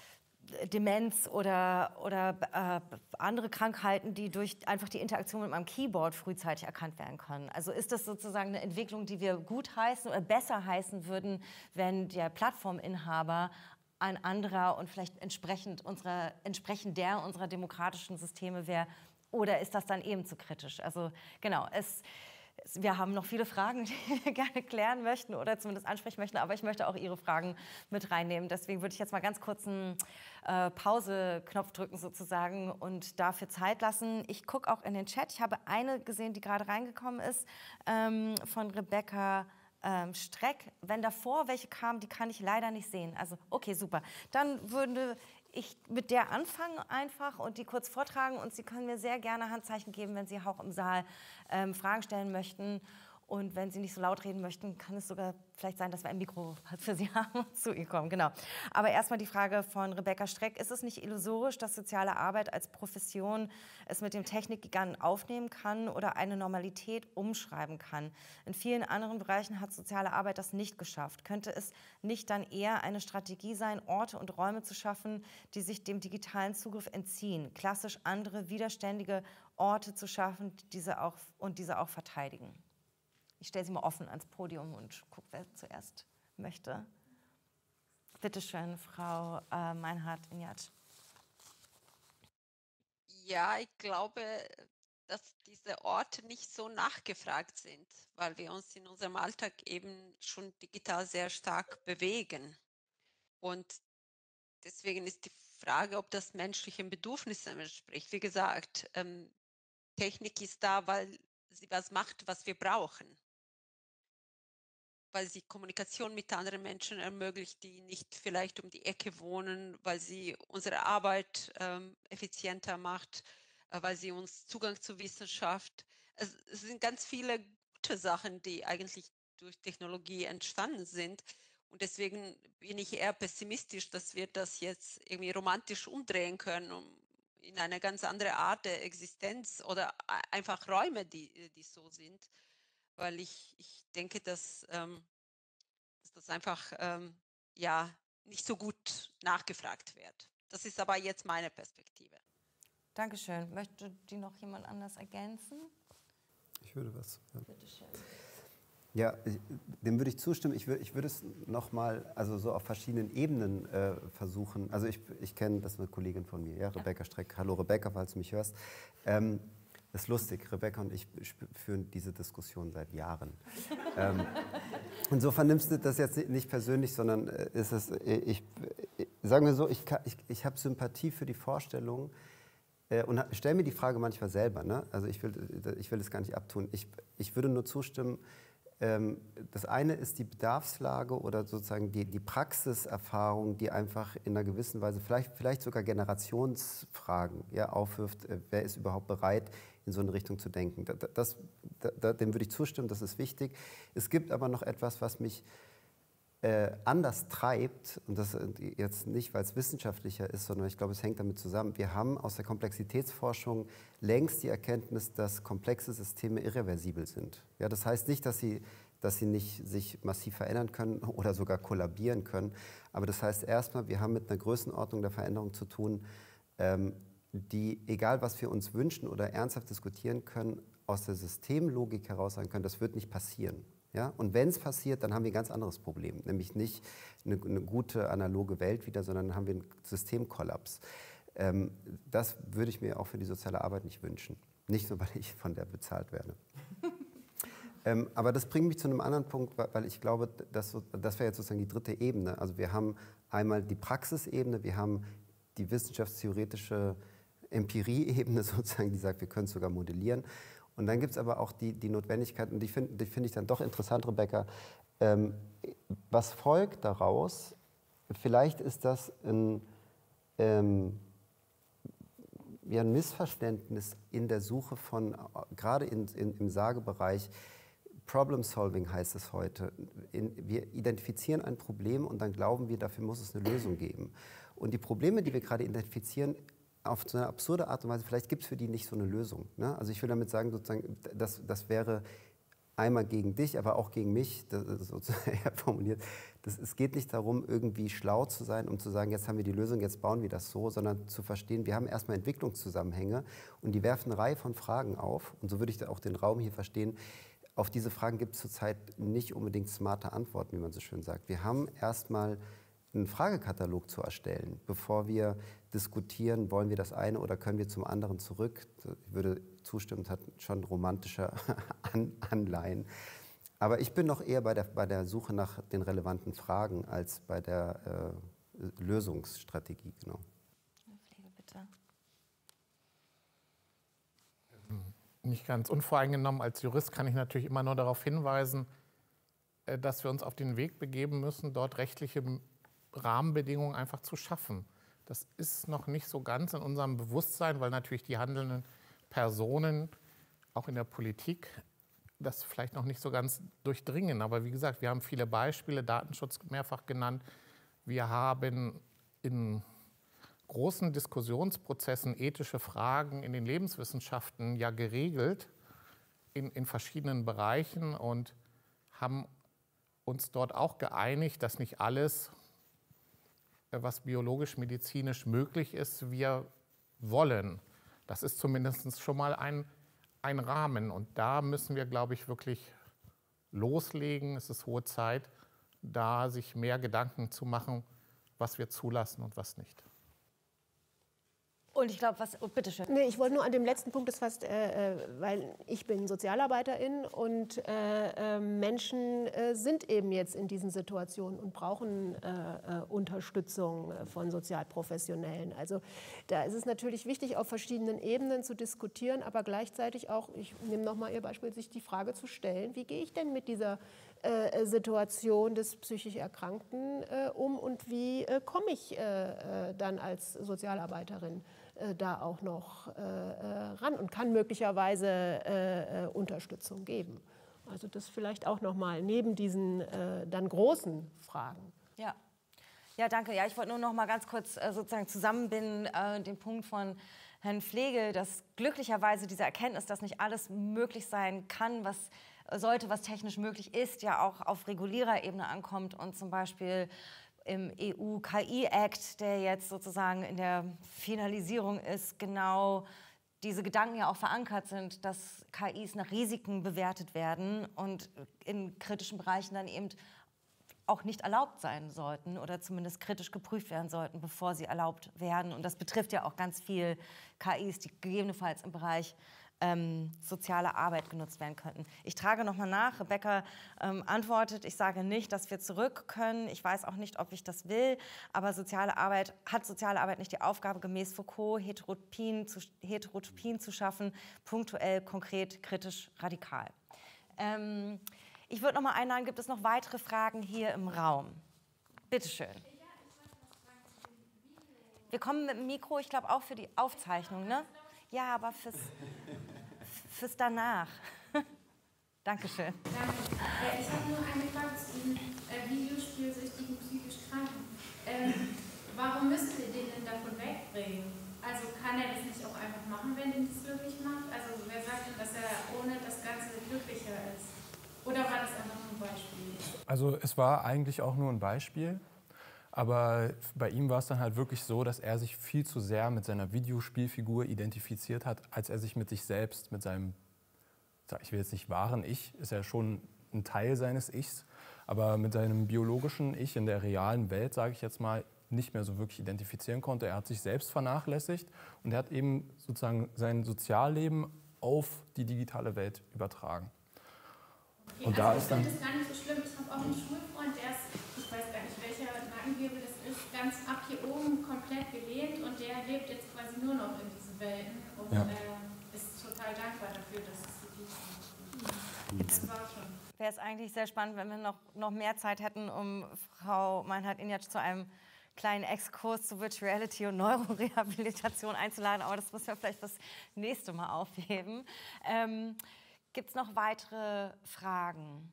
Demenz oder, oder äh, andere Krankheiten, die durch einfach die Interaktion mit meinem Keyboard frühzeitig erkannt werden können. Also ist das sozusagen eine Entwicklung, die wir gut heißen oder besser heißen würden, wenn der Plattforminhaber ein anderer und vielleicht entsprechend, unserer, entsprechend der unserer demokratischen Systeme wäre? Oder ist das dann eben zu kritisch? Also genau, es... Wir haben noch viele Fragen, die wir gerne klären möchten oder zumindest ansprechen möchten, aber ich möchte auch Ihre Fragen mit reinnehmen. Deswegen würde ich jetzt mal ganz kurz einen äh, Pause-Knopf drücken sozusagen und dafür Zeit lassen. Ich gucke auch in den Chat. Ich habe eine gesehen, die gerade reingekommen ist, ähm, von Rebecca ähm, Streck. Wenn davor welche kamen, die kann ich leider nicht sehen. Also okay, super. Dann würde ich mit der anfangen einfach und die kurz vortragen, und Sie können mir sehr gerne Handzeichen geben, wenn Sie auch im Saal ähm, Fragen stellen möchten. Und wenn Sie nicht so laut reden möchten, kann es sogar vielleicht sein, dass wir ein Mikro für Sie haben und zu Ihnen kommen. Genau. Aber erstmal die Frage von Rebecca Streck. Ist es nicht illusorisch, dass soziale Arbeit als Profession es mit dem Technikgiganten aufnehmen kann oder eine Normalität umschreiben kann? In vielen anderen Bereichen hat soziale Arbeit das nicht geschafft. Könnte es nicht dann eher eine Strategie sein, Orte und Räume zu schaffen, die sich dem digitalen Zugriff entziehen, klassisch andere, widerständige Orte zu schaffen, diese auch, und diese auch verteidigen? Ich stelle Sie mal offen ans Podium und gucke, wer zuerst möchte. Bitte schön, Frau äh, Meinhardt-Ignatsch. Ja, ich glaube, dass diese Orte nicht so nachgefragt sind, weil wir uns in unserem Alltag eben schon digital sehr stark bewegen. Und deswegen ist die Frage, ob das menschlichen Bedürfnissen entspricht. Wie gesagt, ähm, Technik ist da, weil sie was macht, was wir brauchen. Weil sie Kommunikation mit anderen Menschen ermöglicht, die nicht vielleicht um die Ecke wohnen, weil sie unsere Arbeit ähm, effizienter macht, äh, weil sie uns Zugang zur Wissenschaft. Es, es sind ganz viele gute Sachen, die eigentlich durch Technologie entstanden sind. Und deswegen bin ich eher pessimistisch, dass wir das jetzt irgendwie romantisch umdrehen können, um in eine ganz andere Art der Existenz oder einfach Räume, die, die so sind. Weil ich, ich denke, dass, ähm, dass das einfach ähm, ja, nicht so gut nachgefragt wird. Das ist aber jetzt meine Perspektive. Dankeschön. Möchte die noch jemand anders ergänzen? Ich würde was. Ja. Bitte schön. Ja, ich, dem würde ich zustimmen. Ich, würd, ich würde es nochmal, also so auf verschiedenen Ebenen äh, versuchen. Also ich, ich kenne, das ist eine Kollegin von mir, ja, Rebecca Streck. Hallo Rebecca, falls du mich hörst. Ähm, das ist lustig, Rebecca und ich führen diese Diskussion seit Jahren. ähm, insofern nimmst du das jetzt nicht persönlich, sondern ist es, ich, ich sagen wir so, ich, ich, ich habe Sympathie für die Vorstellung, und stelle mir die Frage manchmal selber, ne? Also ich will, ich will das gar nicht abtun. Ich, ich würde nur zustimmen, ähm, das eine ist die Bedarfslage oder sozusagen die, die Praxiserfahrung, die einfach in einer gewissen Weise, vielleicht, vielleicht sogar Generationsfragen ja, aufwirft, äh, wer ist überhaupt bereit, in so eine Richtung zu denken. Das, das, das, dem würde ich zustimmen, das ist wichtig. Es gibt aber noch etwas, was mich Äh, anders treibt, und das jetzt nicht, weil es wissenschaftlicher ist, sondern ich glaube, es hängt damit zusammen. Wir haben aus der Komplexitätsforschung längst die Erkenntnis, dass komplexe Systeme irreversibel sind. Ja, das heißt nicht, dass sie, dass sie nicht sich massiv verändern können oder sogar kollabieren können, aber das heißt erstmal, wir haben mit einer Größenordnung der Veränderung zu tun, ähm, die, egal was wir uns wünschen oder ernsthaft diskutieren können, aus der Systemlogik heraus sagen können, das wird nicht passieren. Ja? Und wenn es passiert, dann haben wir ein ganz anderes Problem, nämlich nicht eine, eine gute analoge Welt wieder, sondern dann haben wir einen Systemkollaps. Ähm, das würde ich mir auch für die soziale Arbeit nicht wünschen. Nicht nur, weil ich von der bezahlt werde. ähm, aber das bringt mich zu einem anderen Punkt, weil ich glaube, das, das wäre jetzt sozusagen die dritte Ebene. Also wir haben einmal die Praxisebene, wir haben die wissenschaftstheoretische Empirie-Ebene sozusagen, die sagt, wir können es sogar modellieren. Und dann gibt es aber auch die, die Notwendigkeit, und die finde die find ich dann doch interessant, Rebecca, ähm, was folgt daraus? Vielleicht ist das ein, ähm, ja, ein Missverständnis in der Suche von, gerade in, in, im Sagebereich, Problem Solving heißt es heute. In, wir identifizieren ein Problem und dann glauben wir, dafür muss es eine Lösung geben. Und die Probleme, die wir gerade identifizieren, auf so eine absurde Art und Weise, vielleicht gibt es für die nicht so eine Lösung. Ne? Also ich will damit sagen, sozusagen, das, das wäre einmal gegen dich, aber auch gegen mich, das ist sozusagen formuliert. Das, es geht nicht darum, irgendwie schlau zu sein, um zu sagen, jetzt haben wir die Lösung, jetzt bauen wir das so, sondern zu verstehen, wir haben erstmal Entwicklungszusammenhänge und die werfen eine Reihe von Fragen auf. Und so würde ich auch den Raum hier verstehen. Auf diese Fragen gibt es zurzeit nicht unbedingt smarte Antworten, wie man so schön sagt. Wir haben erstmal einen Fragekatalog zu erstellen, bevor wir diskutieren, wollen wir das eine oder können wir zum anderen zurück. Ich würde zustimmen, es hat schon romantische Anleihen. Aber ich bin noch eher bei der, bei der Suche nach den relevanten Fragen als bei der äh, Lösungsstrategie. Genau. Pflege, bitte. Nicht ganz unvoreingenommen. Als Jurist kann ich natürlich immer nur darauf hinweisen, dass wir uns auf den Weg begeben müssen, dort rechtliche Rahmenbedingungen einfach zu schaffen. Das ist noch nicht so ganz in unserem Bewusstsein, weil natürlich die handelnden Personen auch in der Politik das vielleicht noch nicht so ganz durchdringen. Aber wie gesagt, wir haben viele Beispiele, Datenschutz mehrfach genannt. Wir haben in großen Diskussionsprozessen ethische Fragen in den Lebenswissenschaften ja geregelt in, in verschiedenen Bereichen und haben uns dort auch geeinigt, dass nicht alles, was biologisch-medizinisch möglich ist, wir wollen. Das ist zumindest schon mal ein, ein Rahmen. Und da müssen wir, glaube ich, wirklich loslegen. Es ist hohe Zeit, da sich mehr Gedanken zu machen, was wir zulassen und was nicht. Und ich glaube, was, oh, bitteschön. Nee, ich wollte nur an dem letzten Punkt, das fast, äh, weil ich bin Sozialarbeiterin und äh, äh, Menschen äh, sind eben jetzt in diesen Situationen und brauchen äh, äh, Unterstützung von Sozialprofessionellen. Also da ist es natürlich wichtig, auf verschiedenen Ebenen zu diskutieren, aber gleichzeitig auch, ich nehme nochmal Ihr Beispiel, sich die Frage zu stellen, wie gehe ich denn mit dieser äh, Situation des psychisch Erkrankten äh, um und wie äh, komme ich äh, äh, dann als Sozialarbeiterin da auch noch äh, ran und kann möglicherweise äh, Unterstützung geben. Also das vielleicht auch noch mal neben diesen äh, dann großen Fragen. Ja. Ja, danke. Ja, ich wollte nur noch mal ganz kurz äh, sozusagen zusammenbinden äh, den Punkt von Herrn Flegel, dass glücklicherweise diese Erkenntnis, dass nicht alles möglich sein kann, was sollte, was technisch möglich ist, ja auch auf Reguliererebene ankommt und zum Beispiel im E U-K I-Act, der jetzt sozusagen in der Finalisierung ist, genau diese Gedanken ja auch verankert sind, dass K Is nach Risiken bewertet werden und in kritischen Bereichen dann eben auch nicht erlaubt sein sollten oder zumindest kritisch geprüft werden sollten, bevor sie erlaubt werden. Und das betrifft ja auch ganz viel K Is, die gegebenenfalls im Bereich Ähm, soziale Arbeit genutzt werden könnten. Ich trage noch mal nach. Rebecca ähm, antwortet, ich sage nicht, dass wir zurück können. Ich weiß auch nicht, ob ich das will, aber soziale Arbeit, hat soziale Arbeit nicht die Aufgabe, gemäß Foucault Heterotopien zu, Heterotopien zu schaffen, punktuell, konkret, kritisch, radikal. Ähm, ich würde noch mal einladen, gibt es noch weitere Fragen hier im Raum? Bitte schön. Wir kommen mit dem Mikro, ich glaube auch für die Aufzeichnung, ne? Ja, aber fürs, fürs danach. Dankeschön. Danke. Ich habe nur eine Frage zu den äh, videospielsüchtigen psychisch Kranken. Ähm, warum müssen wir den denn davon wegbringen? Also kann er das nicht auch einfach machen, wenn ihn das glücklich macht? Also wer sagt denn, dass er ohne das Ganze glücklicher ist? Oder war das einfach nur ein Beispiel? Also es war eigentlich auch nur ein Beispiel. Aber bei ihm war es dann halt wirklich so, dass er sich viel zu sehr mit seiner Videospielfigur identifiziert hat, als er sich mit sich selbst, mit seinem, ich will jetzt nicht wahren Ich, ist ja schon ein Teil seines Ichs, aber mit seinem biologischen Ich in der realen Welt, sage ich jetzt mal, nicht mehr so wirklich identifizieren konnte. Er hat sich selbst vernachlässigt und er hat eben sozusagen sein Sozialleben auf die digitale Welt übertragen. Okay, und also da ich ist dann finde das gar nicht so schlimm. Ich habe auch einen Schulfreund, der ist, ich weiß gar nicht, welcher Nackenwirbel das ist, ganz ab hier oben komplett gelehnt und der lebt jetzt quasi nur noch in diesen Welten und ja. äh, ist total dankbar dafür, dass es so gut ist. Das war schon. Wäre es eigentlich sehr spannend, wenn wir noch, noch mehr Zeit hätten, um Frau Meinhardt-Injatsch zu einem kleinen Exkurs zu Virtual Reality und Neurorehabilitation einzuladen, aber das müssen wir vielleicht das nächste Mal aufheben. Ähm, Gibt es noch weitere Fragen?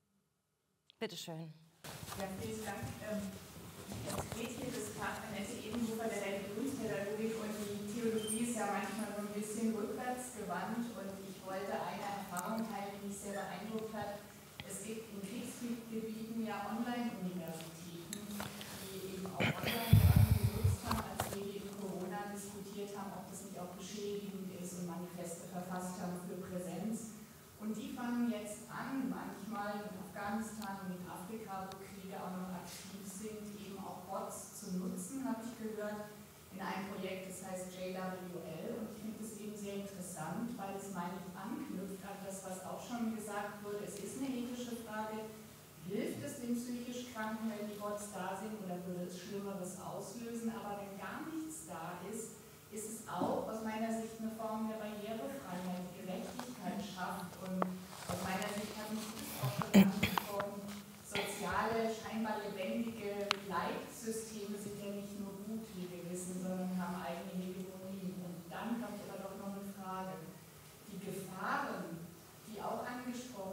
Bitte schön. Ja, vielen Dank. Ähm, es geht hier das Fach Annette Ebenhofer der Religionspädagogik und die Theologie ist ja manchmal so ein bisschen rückwärts gewandt und ich wollte eine Erfahrung teilen, die mich sehr beeindruckt hat. Es gibt in Kriegsgebieten ja Online-Universitäten, die eben auch online genutzt haben, als wir gegen Corona diskutiert haben, ob das nicht auch beschädigend ist und Manifeste verfasst haben für Präsenz. Und die fangen jetzt an, manchmal in Afghanistan und in Afrika, wo Kriege auch noch aktiv sind, eben auch Bots zu nutzen, habe ich gehört, in einem Projekt, das heißt J W L. Und ich finde das eben sehr interessant, weil es, meine ich, anknüpft an das, was auch schon gesagt wurde. Es ist eine ethische Frage. Hilft es den psychisch Kranken, wenn die Bots da sind, oder würde es Schlimmeres auslösen? Aber wenn gar nichts da ist, ist es auch aus meiner Sicht eine Form der Barrierefreiheit, die Gerechtigkeit schafft. Und aus meiner Sicht hat mich das auch schon angesprochen, soziale, scheinbar lebendige Leitsysteme sind ja nicht nur gut, wie wir wissen, sondern haben eigene Hegemonien. Und dann habe ich aber doch noch eine Frage. Die Gefahren, die auch angesprochen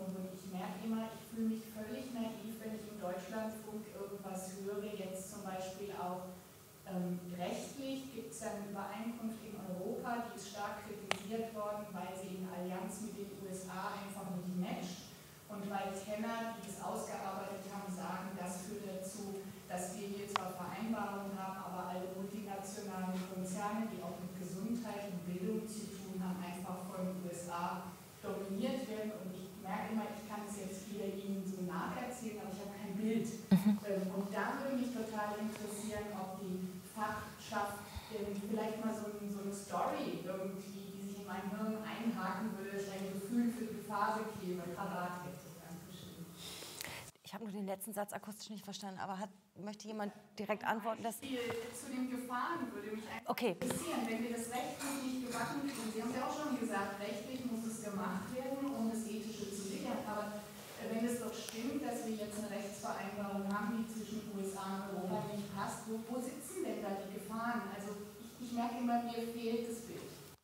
Ähm, rechtlich gibt es ja eine Übereinkunft in Europa, die ist stark kritisiert worden, weil sie in Allianz mit den U S A einfach nicht matcht. Und weil Kenner, die das ausgearbeitet haben, sagen, das führt dazu, dass wir hier zwar Vereinbarungen haben, aber alle multinationalen Konzerne, die auch mit Gesundheit und Bildung zu tun haben, einfach von den U S A dominiert werden. Und ich merke immer, ich kann es jetzt wieder Ihnen so nacherzählen, aber ich habe kein Bild. Mhm. Und da würde mich total interessieren, ob die Fachschaft vielleicht mal so, so eine Story irgendwie, die sich in mein Hirn einhaken würde, dass ich ein Gefühl für die Phase käme, parat hätte. Dankeschön. Ich habe nur den letzten Satz akustisch nicht verstanden, aber hat, möchte jemand direkt antworten? Dass Zu den Gefahren würde mich einfach okay. interessieren, wenn wir das rechtlich nicht gebacken kriegen. Sie haben ja auch schon gesagt, rechtlich muss es gemacht werden, um das Ethische zu sichern. Aber wenn es doch stimmt, dass wir jetzt eine Rechtsvereinbarung haben, die zwischen U S A und Europa nicht passt, wo, wo sitzen denn da die Gefahren? Also ich, ich merke immer, mir fehlt das Bild.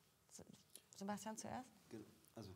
Sebastian zuerst? Also,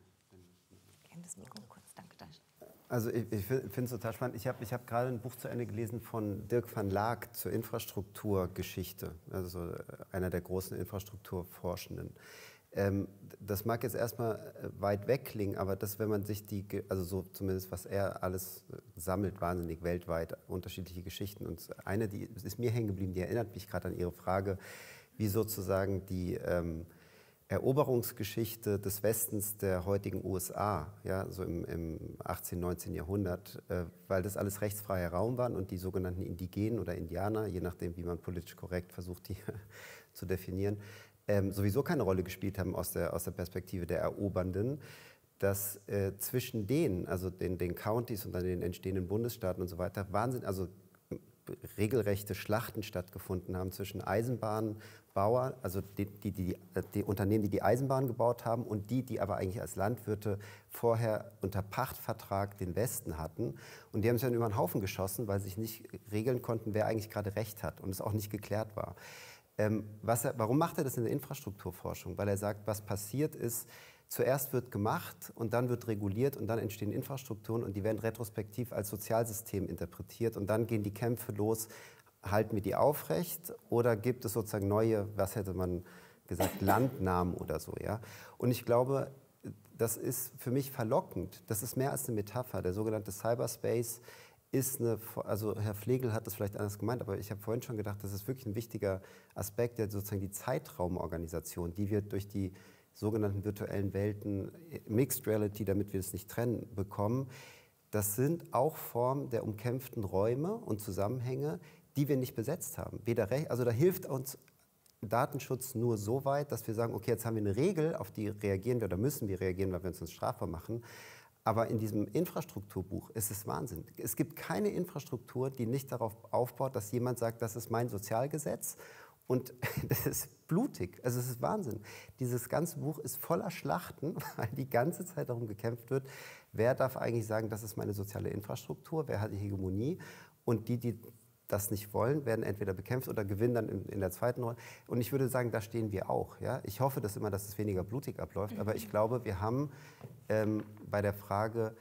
Kennt das Mikro kurz, danke. Also ich, ich finde es total spannend. Ich habe ich hab gerade ein Buch zu Ende gelesen von Dirk van Laak zur Infrastrukturgeschichte, also einer der großen Infrastrukturforschenden. Ähm, das mag jetzt erstmal weit weg klingen, aber das, wenn man sich die, also so zumindest was er alles sammelt, wahnsinnig weltweit, unterschiedliche Geschichten. Und eine, die ist mir hängen geblieben, die erinnert mich gerade an Ihre Frage, wie sozusagen die ähm, Eroberungsgeschichte des Westens der heutigen U S A, ja, so im, im achtzehnten, neunzehnten Jahrhundert, äh, weil das alles rechtsfreier Raum waren und die sogenannten Indigenen oder Indianer, je nachdem, wie man politisch korrekt versucht, die zu definieren, ähm, sowieso keine Rolle gespielt haben aus der, aus der Perspektive der Erobernden, dass äh, zwischen denen, also den, den Countys und dann den entstehenden Bundesstaaten und so weiter, Wahnsinn, also regelrechte Schlachten stattgefunden haben zwischen Eisenbahnbauern, also die, die, die, die Unternehmen, die die Eisenbahn gebaut haben und die, die aber eigentlich als Landwirte vorher unter Pachtvertrag den Westen hatten. Und die haben sich dann über den Haufen geschossen, weil sie sich nicht regeln konnten, wer eigentlich gerade Recht hat und es auch nicht geklärt war. Ähm, was er, warum macht er das in der Infrastrukturforschung? Weil er sagt, was passiert ist, zuerst wird gemacht und dann wird reguliert und dann entstehen Infrastrukturen und die werden retrospektiv als Sozialsystem interpretiert und dann gehen die Kämpfe los, halten wir die aufrecht oder gibt es sozusagen neue, was hätte man gesagt, Landnamen oder so. Ja? Und ich glaube, das ist für mich verlockend, das ist mehr als eine Metapher, der sogenannte Cyberspace ist eine, also Herr Flegel hat das vielleicht anders gemeint, aber ich habe vorhin schon gedacht, das ist wirklich ein wichtiger Aspekt, der sozusagen die Zeitraumorganisation, die wir durch die sogenannten virtuellen Welten, Mixed Reality, damit wir es nicht trennen, bekommen. Das sind auch Formen der umkämpften Räume und Zusammenhänge, die wir nicht besetzt haben. Weder Recht, also da hilft uns Datenschutz nur so weit, dass wir sagen, okay, jetzt haben wir eine Regel, auf die reagieren wir oder müssen wir reagieren, weil wir uns das strafbar machen. Aber in diesem Infrastrukturbuch ist es Wahnsinn. Es gibt keine Infrastruktur, die nicht darauf aufbaut, dass jemand sagt, das ist mein Sozialgesetz. Und das ist blutig, also es ist Wahnsinn. Dieses ganze Buch ist voller Schlachten, weil die ganze Zeit darum gekämpft wird, wer darf eigentlich sagen, das ist meine soziale Infrastruktur, wer hat die Hegemonie. Und die, die das nicht wollen, werden entweder bekämpft oder gewinnen dann in, in der zweiten Runde. Und ich würde sagen, da stehen wir auch. Ja? Ich hoffe dass immer, dass es weniger blutig abläuft, aber ich glaube, wir haben ähm, bei der Frage,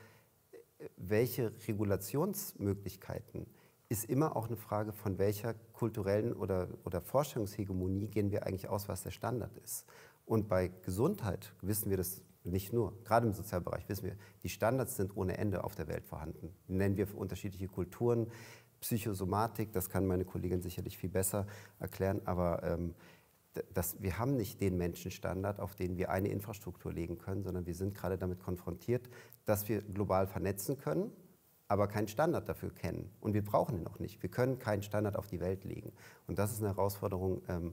welche Regulationsmöglichkeiten, ist immer auch eine Frage, von welcher kulturellen oder, oder Vorstellungshegemonie gehen wir eigentlich aus, was der Standard ist. Und bei Gesundheit wissen wir das nicht nur, gerade im Sozialbereich wissen wir, die Standards sind ohne Ende auf der Welt vorhanden. Nennen wir unterschiedliche Kulturen, Psychosomatik, das kann meine Kollegin sicherlich viel besser erklären, aber ähm, das, wir haben nicht den Menschenstandard, auf den wir eine Infrastruktur legen können, sondern wir sind gerade damit konfrontiert, dass wir global vernetzen können, aber keinen Standard dafür kennen. Und wir brauchen ihn auch nicht. Wir können keinen Standard auf die Welt legen. Und das ist eine Herausforderung. Ähm,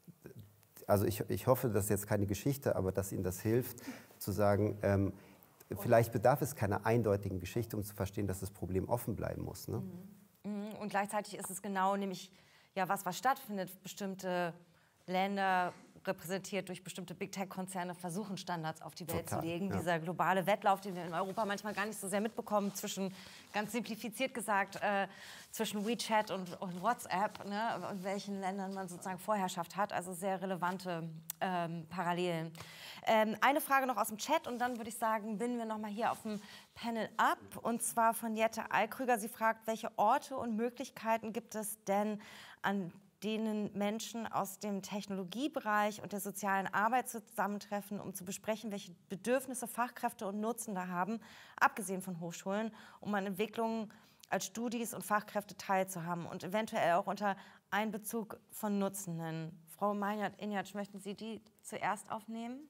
also ich, ich hoffe, das ist jetzt keine Geschichte, aber dass Ihnen das hilft, zu sagen, ähm, vielleicht bedarf es keiner eindeutigen Geschichte, um zu verstehen, dass das Problem offen bleiben muss. Ne? Und gleichzeitig ist es genau nämlich, ja, was, was stattfindet. Bestimmte Länder, repräsentiert durch bestimmte Big-Tech-Konzerne, versuchen Standards auf die Welt Total, zu legen. ja. Dieser globale Wettlauf, den wir in Europa manchmal gar nicht so sehr mitbekommen, zwischen, ganz simplifiziert gesagt, äh, zwischen WeChat und, und WhatsApp, ne, in welchen Ländern man sozusagen Vorherrschaft hat. Also sehr relevante ähm, Parallelen. Ähm, eine Frage noch aus dem Chat und dann würde ich sagen, binden wir noch mal hier auf dem Panel ab. Und zwar von Jette Allkrüger. Sie fragt, welche Orte und Möglichkeiten gibt es denn, an denen Menschen aus dem Technologiebereich und der sozialen Arbeit zusammentreffen, um zu besprechen, welche Bedürfnisse Fachkräfte und Nutzende haben, abgesehen von Hochschulen, um an Entwicklungen als Studis und Fachkräfte teilzuhaben und eventuell auch unter Einbezug von Nutzenden. Frau Meinert-Injatsch, möchten Sie die zuerst aufnehmen?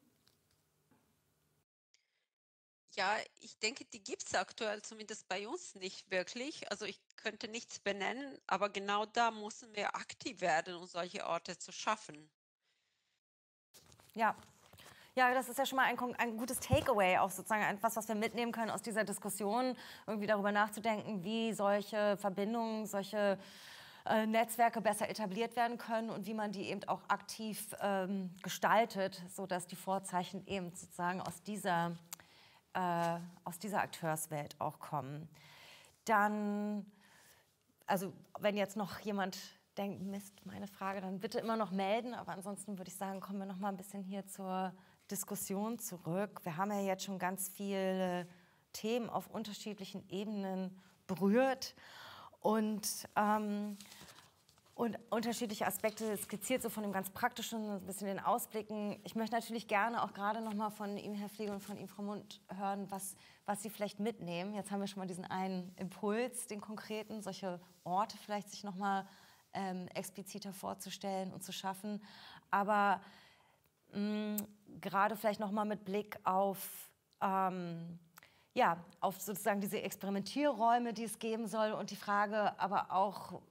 Ja, ich denke, die gibt es aktuell zumindest bei uns nicht wirklich. Also ich könnte nichts benennen, aber genau da müssen wir aktiv werden, um solche Orte zu schaffen. Ja. Ja, das ist ja schon mal ein, ein gutes Takeaway, auch sozusagen etwas, was wir mitnehmen können aus dieser Diskussion, irgendwie darüber nachzudenken, wie solche Verbindungen, solche äh, Netzwerke besser etabliert werden können und wie man die eben auch aktiv ähm, gestaltet, sodass die Vorzeichen eben sozusagen aus dieser Äh, aus dieser Akteurswelt auch kommen. Dann, also wenn jetzt noch jemand denkt, Mist, meine Frage, dann bitte immer noch melden. Aber ansonsten würde ich sagen, kommen wir noch mal ein bisschen hier zur Diskussion zurück. Wir haben ja jetzt schon ganz viele Themen auf unterschiedlichen Ebenen berührt und ähm, Und unterschiedliche Aspekte skizziert, so von dem ganz Praktischen, ein bisschen den Ausblicken. Ich möchte natürlich gerne auch gerade noch mal von Ihnen, Herr Fliege, und von Ihnen, Frau Mundt, hören, was, was Sie vielleicht mitnehmen. Jetzt haben wir schon mal diesen einen Impuls, den konkreten, solche Orte vielleicht sich noch mal ähm, expliziter vorzustellen und zu schaffen. Aber mh, gerade vielleicht noch mal mit Blick auf, ähm, ja, auf sozusagen diese Experimentierräume, die es geben soll und die Frage aber auch,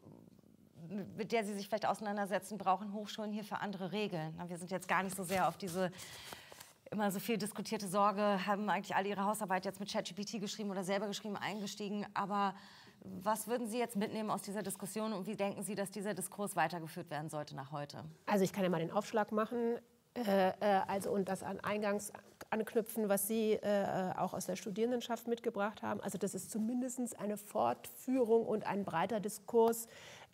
mit der Sie sich vielleicht auseinandersetzen, brauchen Hochschulen hierfür andere Regeln. Wir sind jetzt gar nicht so sehr auf diese immer so viel diskutierte Sorge, haben eigentlich alle ihre Hausarbeit jetzt mit ChatGPT geschrieben oder selber geschrieben, eingestiegen. Aber was würden Sie jetzt mitnehmen aus dieser Diskussion und wie denken Sie, dass dieser Diskurs weitergeführt werden sollte nach heute? Also ich kann ja mal den Aufschlag machen äh, äh, also und das an eingangs anknüpfen, was Sie äh, auch aus der Studierendenschaft mitgebracht haben. Also das ist zumindest eine Fortführung und ein breiter Diskurs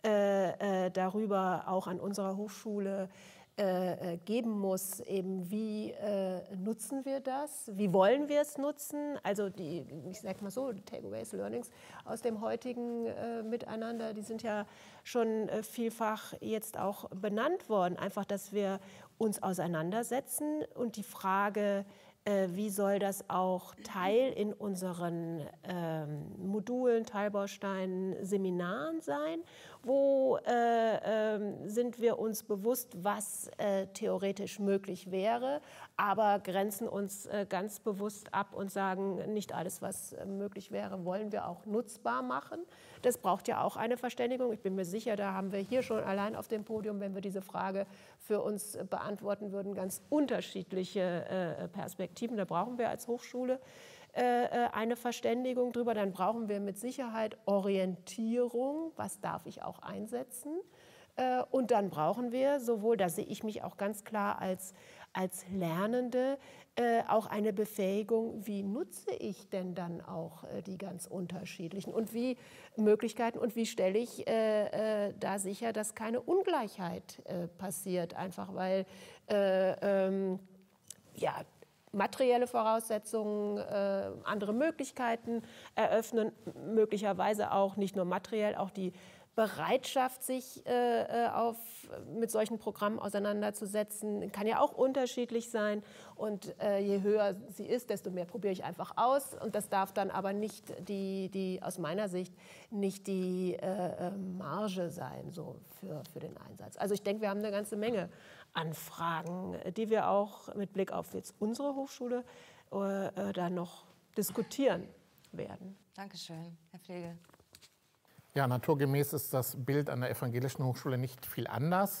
Äh, äh, darüber auch an unserer Hochschule äh, äh, geben muss, eben wie äh, nutzen wir das, wie wollen wir es nutzen, also die, ich sage mal so, Takeaways, Learnings aus dem heutigen äh, Miteinander, die sind ja schon äh, vielfach jetzt auch benannt worden, einfach, dass wir uns auseinandersetzen und die Frage, wie soll das auch Teil in unseren ähm, Modulen, Teilbausteinen, Seminaren sein? Wo äh, äh, sind wir uns bewusst, was äh, theoretisch möglich wäre, aber grenzen uns äh, ganz bewusst ab und sagen, nicht alles, was äh, möglich wäre, wollen wir auch nutzbar machen. Das braucht ja auch eine Verständigung. Ich bin mir sicher, da haben wir hier schon allein auf dem Podium, wenn wir diese Frage für uns beantworten würden, ganz unterschiedliche äh, Perspektiven. Da brauchen wir als Hochschule äh, eine Verständigung drüber. Dann brauchen wir mit Sicherheit Orientierung. Was darf ich auch einsetzen? Äh, und dann brauchen wir sowohl, da sehe ich mich auch ganz klar als, als Lernende, äh, auch eine Befähigung, wie nutze ich denn dann auch äh, die ganz unterschiedlichen und wie Möglichkeiten und wie stelle ich äh, äh, da sicher, dass keine Ungleichheit äh, passiert, einfach weil äh, ähm, ja, materielle Voraussetzungen, äh, andere Möglichkeiten eröffnen, möglicherweise auch nicht nur materiell, auch die Bereitschaft, sich äh, auf, mit solchen Programmen auseinanderzusetzen, kann ja auch unterschiedlich sein. Und äh, je höher sie ist, desto mehr probiere ich einfach aus. Und das darf dann aber nicht die, die aus meiner Sicht nicht die äh, Marge sein so für, für den Einsatz. Also ich denke, wir haben eine ganze Menge Anfragen, die wir auch mit Blick auf jetzt unsere Hochschule äh, da noch diskutieren werden. Dankeschön, Herr Pflege. Ja, naturgemäß ist das Bild an der Evangelischen Hochschule nicht viel anders.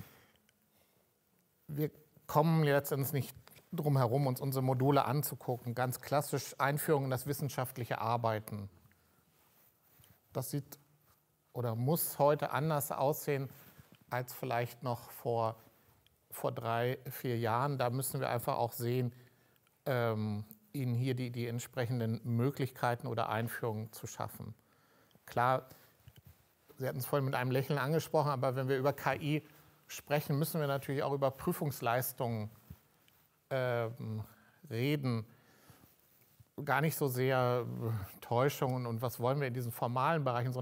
Wir kommen letztendlich nicht drum herum, uns unsere Module anzugucken. Ganz klassisch Einführung in das wissenschaftliche Arbeiten. Das sieht oder muss heute anders aussehen als vielleicht noch vor, vor drei, vier Jahren. Da müssen wir einfach auch sehen, ähm, ihnen hier die, die entsprechenden Möglichkeiten oder Einführungen zu schaffen. Klar, Sie hatten es vorhin mit einem Lächeln angesprochen, aber wenn wir über K I sprechen, müssen wir natürlich auch über Prüfungsleistungen ähm, reden. Gar nicht so sehr Täuschungen und was wollen wir in diesen formalen Bereichen, sondern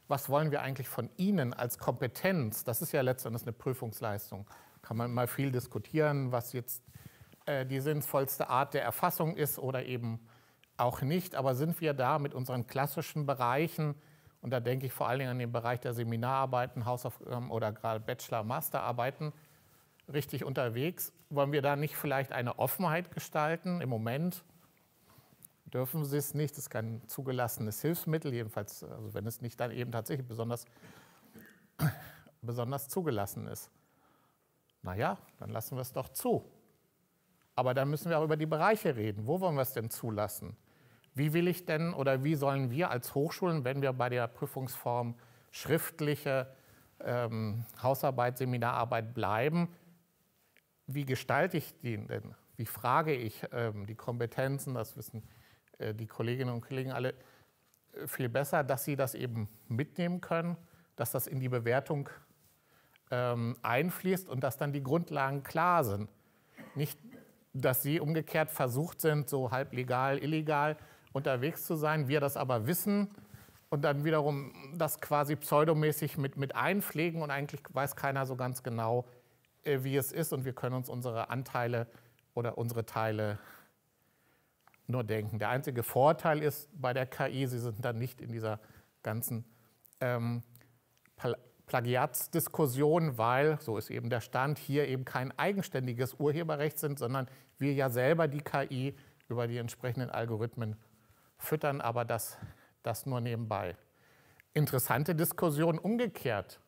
was wollen wir eigentlich von Ihnen als Kompetenz? Das ist ja letztendlich eine Prüfungsleistung. Kann man mal viel diskutieren, was jetzt äh, die sinnvollste Art der Erfassung ist oder eben auch nicht. Aber sind wir da mit unseren klassischen Bereichen, und da denke ich vor allen Dingen an den Bereich der Seminararbeiten, Hausaufgaben oder gerade Bachelor-, Masterarbeiten, richtig unterwegs? Wollen wir da nicht vielleicht eine Offenheit gestalten? Im Moment dürfen Sie es nicht, das ist kein zugelassenes Hilfsmittel, jedenfalls, also wenn es nicht dann eben tatsächlich besonders, besonders zugelassen ist. Naja, dann lassen wir es doch zu. Aber dann müssen wir auch über die Bereiche reden. Wo wollen wir es denn zulassen? Wie will ich denn oder wie sollen wir als Hochschulen, wenn wir bei der Prüfungsform schriftliche ähm, Hausarbeit, Seminararbeit bleiben, wie gestalte ich die denn? Wie frage ich ähm, die Kompetenzen, das wissen äh, die Kolleginnen und Kollegen alle äh, viel besser, dass sie das eben mitnehmen können, dass das in die Bewertung ähm, einfließt und dass dann die Grundlagen klar sind. Nicht, dass sie umgekehrt versucht sind, so halb legal, illegal unterwegs zu sein, wir das aber wissen und dann wiederum das quasi pseudomäßig mit, mit einpflegen und eigentlich weiß keiner so ganz genau, äh, wie es ist und wir können uns unsere Anteile oder unsere Teile nur denken. Der einzige Vorteil ist bei der K I, sie sind dann nicht in dieser ganzen ähm, Plagiatsdiskussion, weil, so ist eben der Stand, hier eben kein eigenständiges Urheberrecht sind, sondern wir ja selber die K I über die entsprechenden Algorithmen füttern, aber das, das nur nebenbei. Interessante Diskussion umgekehrt,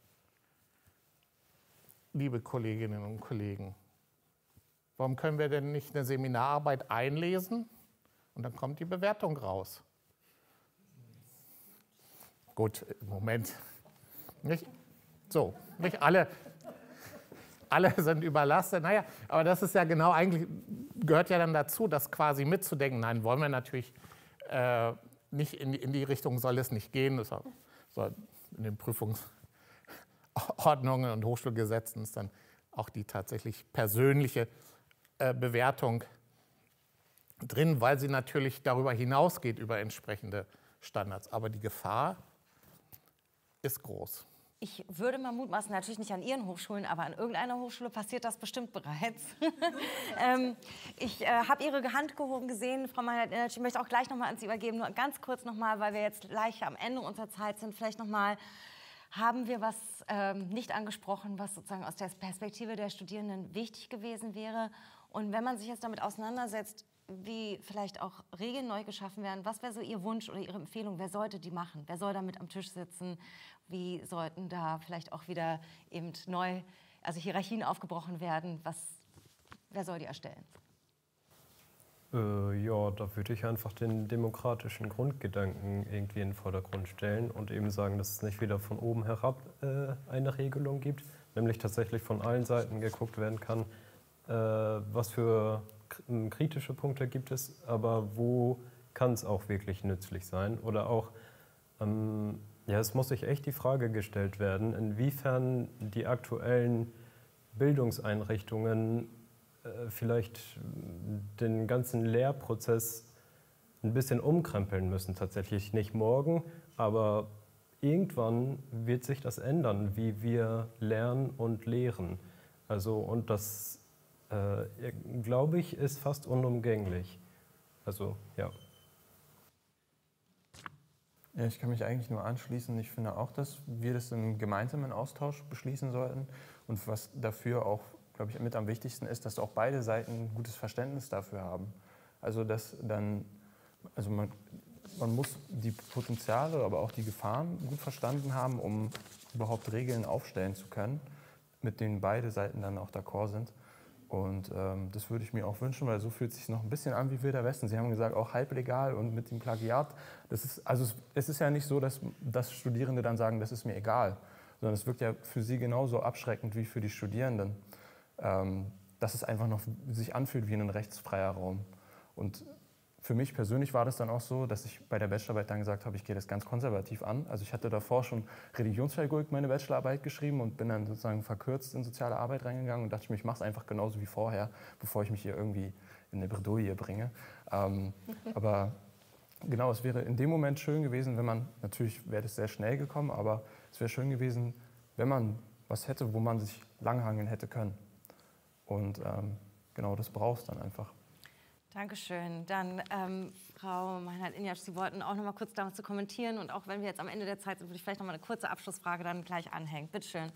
liebe Kolleginnen und Kollegen. Warum können wir denn nicht eine Seminararbeit einlesen und dann kommt die Bewertung raus? Gut, Moment. Nicht? So, nicht alle, alle sind überlastet. Naja, aber das ist ja genau, eigentlich gehört ja dann dazu, das quasi mitzudenken. Nein, wollen wir natürlich äh, nicht in die, in die Richtung, soll es nicht gehen. Das soll in den Prüfungsordnungen und Hochschulgesetzen ist dann auch die tatsächlich persönliche äh, Bewertung drin, weil sie natürlich darüber hinausgeht, über entsprechende Standards. Aber die Gefahr ist groß. Ich würde mal mutmaßen, natürlich nicht an Ihren Hochschulen, aber an irgendeiner Hochschule passiert das bestimmt bereits. ähm, ich äh, habe Ihre Hand gehoben gesehen, Frau Meinert. Ich möchte auch gleich noch mal an Sie übergeben. Nur ganz kurz noch mal, weil wir jetzt gleich am Ende unserer Zeit sind. Vielleicht noch mal, haben wir was ähm, nicht angesprochen, was sozusagen aus der Perspektive der Studierenden wichtig gewesen wäre? Und wenn man sich jetzt damit auseinandersetzt, wie vielleicht auch Regeln neu geschaffen werden, was wäre so Ihr Wunsch oder Ihre Empfehlung? Wer sollte die machen? Wer soll damit am Tisch sitzen? Wie sollten da vielleicht auch wieder eben neu, also Hierarchien aufgebrochen werden? Was, wer soll die erstellen? Äh, ja, da würde ich einfach den demokratischen Grundgedanken irgendwie in den Vordergrund stellen und eben sagen, dass es nicht wieder von oben herab äh, eine Regelung gibt, nämlich tatsächlich von allen Seiten geguckt werden kann, äh, was für kritische Punkte gibt es, aber wo kann es auch wirklich nützlich sein? Oder auch, ähm, ja, es muss sich echt die Frage gestellt werden, inwiefern die aktuellen Bildungseinrichtungen äh, vielleicht den ganzen Lehrprozess ein bisschen umkrempeln müssen. Tatsächlich nicht morgen, aber irgendwann wird sich das ändern, wie wir lernen und lehren. Also, und das Äh, glaube ich, ist fast unumgänglich. Also, ja. Ja, ich kann mich eigentlich nur anschließen. Ich finde auch, dass wir das im gemeinsamen Austausch beschließen sollten. Und was dafür auch, glaube ich, mit am wichtigsten ist, dass auch beide Seiten ein gutes Verständnis dafür haben. Also, dass dann, also man, man muss die Potenziale, aber auch die Gefahren gut verstanden haben, um überhaupt Regeln aufstellen zu können, mit denen beide Seiten dann auch d'accord sind. Und ähm, das würde ich mir auch wünschen, weil so fühlt es sich noch ein bisschen an wie Wilder Westen. Sie haben gesagt, auch halblegal und mit dem Plagiat. Das ist, also es, es ist ja nicht so, dass, dass Studierende dann sagen, das ist mir egal, sondern es wirkt ja für sie genauso abschreckend wie für die Studierenden, ähm, dass es einfach noch sich anfühlt wie ein rechtsfreier Raum. Und für mich persönlich war das dann auch so, dass ich bei der Bachelorarbeit dann gesagt habe, ich gehe das ganz konservativ an. Also ich hatte davor schon Religionspädagogik meine Bachelorarbeit geschrieben und bin dann sozusagen verkürzt in soziale Arbeit reingegangen und dachte mir, ich mache es einfach genauso wie vorher, bevor ich mich hier irgendwie in eine Bredouille bringe. Ähm, aber Genau, es wäre in dem Moment schön gewesen, wenn man, natürlich wäre das sehr schnell gekommen, aber es wäre schön gewesen, wenn man was hätte, wo man sich langhangeln hätte können. Und ähm, genau, das braucht es dann einfach. Dankeschön. Dann, ähm, Frau Meinhardt-Ignatsch, Sie wollten auch noch mal kurz dazu kommentieren. Und auch wenn wir jetzt am Ende der Zeit sind, würde ich vielleicht noch mal eine kurze Abschlussfrage dann gleich anhängen. Bitte schön.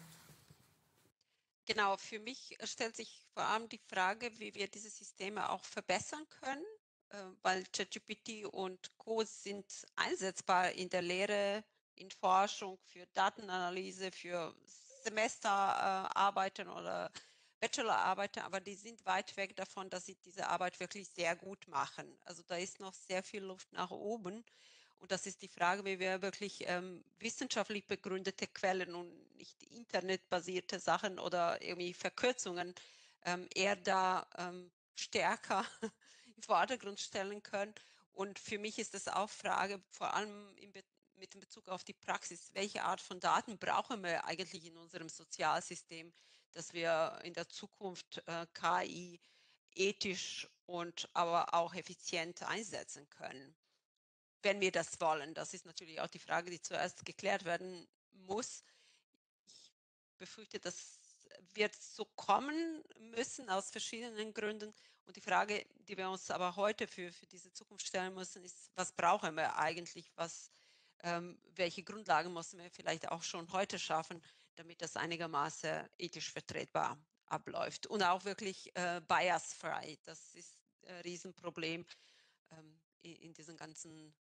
Genau, für mich stellt sich vor allem die Frage, wie wir diese Systeme auch verbessern können, äh, weil ChatGPT und Co. sind einsetzbar in der Lehre, in Forschung, für Datenanalyse, für Semesterarbeiten oder Bachelorarbeiten, aber die sind weit weg davon, dass sie diese Arbeit wirklich sehr gut machen. Also da ist noch sehr viel Luft nach oben. Und das ist die Frage, wie wir wirklich ähm, wissenschaftlich begründete Quellen und nicht internetbasierte Sachen oder irgendwie Verkürzungen ähm, eher da ähm, stärker im Vordergrund stellen können. Und für mich ist das auch Frage, vor allem in Be mit dem Bezug auf die Praxis, welche Art von Daten brauchen wir eigentlich in unserem Sozialsystem, dass wir in der Zukunft äh, K I ethisch und aber auch effizient einsetzen können, wenn wir das wollen. Das ist natürlich auch die Frage, die zuerst geklärt werden muss. Ich befürchte, das wird so kommen müssen aus verschiedenen Gründen. Und die Frage, die wir uns aber heute für, für diese Zukunft stellen müssen, ist, was brauchen wir eigentlich? Was, ähm, welche Grundlagen müssen wir vielleicht auch schon heute schaffen, damit das einigermaßen ethisch vertretbar abläuft und auch wirklich äh, biasfrei. Das ist ein Riesenproblem ähm, in, in diesen ganzen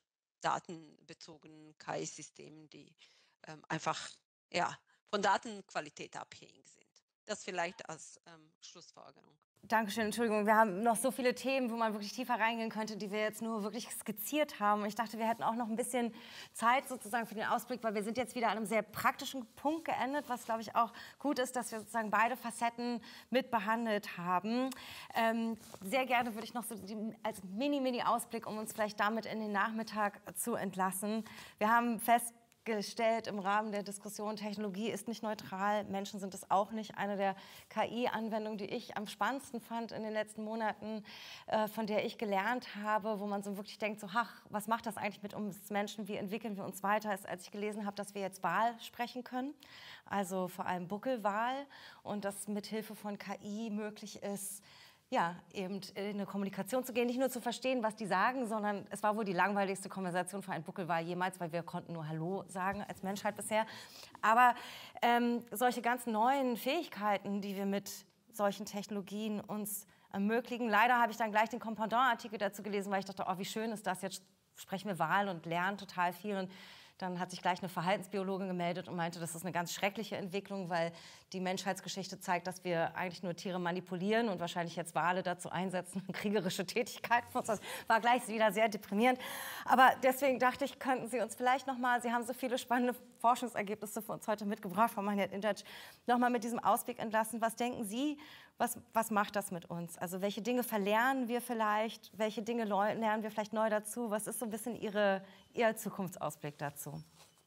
datenbezogenen K I-Systemen, die ähm, einfach ja, von Datenqualität abhängig sind. Das vielleicht als ähm, Schlussfolgerung. Dankeschön, Entschuldigung, wir haben noch so viele Themen, wo man wirklich tiefer reingehen könnte, die wir jetzt nur wirklich skizziert haben. Und ich dachte, wir hätten auch noch ein bisschen Zeit sozusagen für den Ausblick, weil wir sind jetzt wieder an einem sehr praktischen Punkt geendet, was, glaube ich, auch gut ist, dass wir sozusagen beide Facetten mit behandelt haben. Ähm, sehr gerne würde ich noch so die, als Mini-Mini-Ausblick, um uns vielleicht damit in den Nachmittag zu entlassen. Wir haben fest gestellt im Rahmen der Diskussion, Technologie ist nicht neutral, Menschen sind es auch nicht. Eine der K I-Anwendungen, die ich am spannendsten fand in den letzten Monaten, äh, von der ich gelernt habe, wo man so wirklich denkt, so, ach, was macht das eigentlich mit uns Menschen, wie entwickeln wir uns weiter, ist, als ich gelesen habe, dass wir jetzt Wahl sprechen können, also vor allem Buckelwahl, und dass mit Hilfe von K I möglich ist, ja, eben in eine Kommunikation zu gehen, nicht nur zu verstehen, was die sagen, sondern es war wohl die langweiligste Konversation für einen Buckelwal jemals, weil wir konnten nur Hallo sagen als Menschheit bisher. Aber ähm, solche ganz neuen Fähigkeiten, die wir mit solchen Technologien uns ermöglichen. Leider habe ich dann gleich den Compendant-Artikel dazu gelesen, weil ich dachte, oh, wie schön ist das, jetzt sprechen wir Wahl und lernen total viel. Und dann hat sich gleich eine Verhaltensbiologin gemeldet und meinte, das ist eine ganz schreckliche Entwicklung, weil die Menschheitsgeschichte zeigt, dass wir eigentlich nur Tiere manipulieren und wahrscheinlich jetzt Wale dazu einsetzen, kriegerische Tätigkeiten. Das war gleich wieder sehr deprimierend. Aber deswegen dachte ich, könnten Sie uns vielleicht noch mal, Sie haben so viele spannende Forschungsergebnisse für uns heute mitgebracht, Frau Meinhardt-Ignatsch, noch mal mit diesem Ausblick entlassen. Was denken Sie, was, was macht das mit uns? Also welche Dinge verlernen wir vielleicht? Welche Dinge lernen wir vielleicht neu dazu? Was ist so ein bisschen Ihre, Ihr Zukunftsausblick dazu?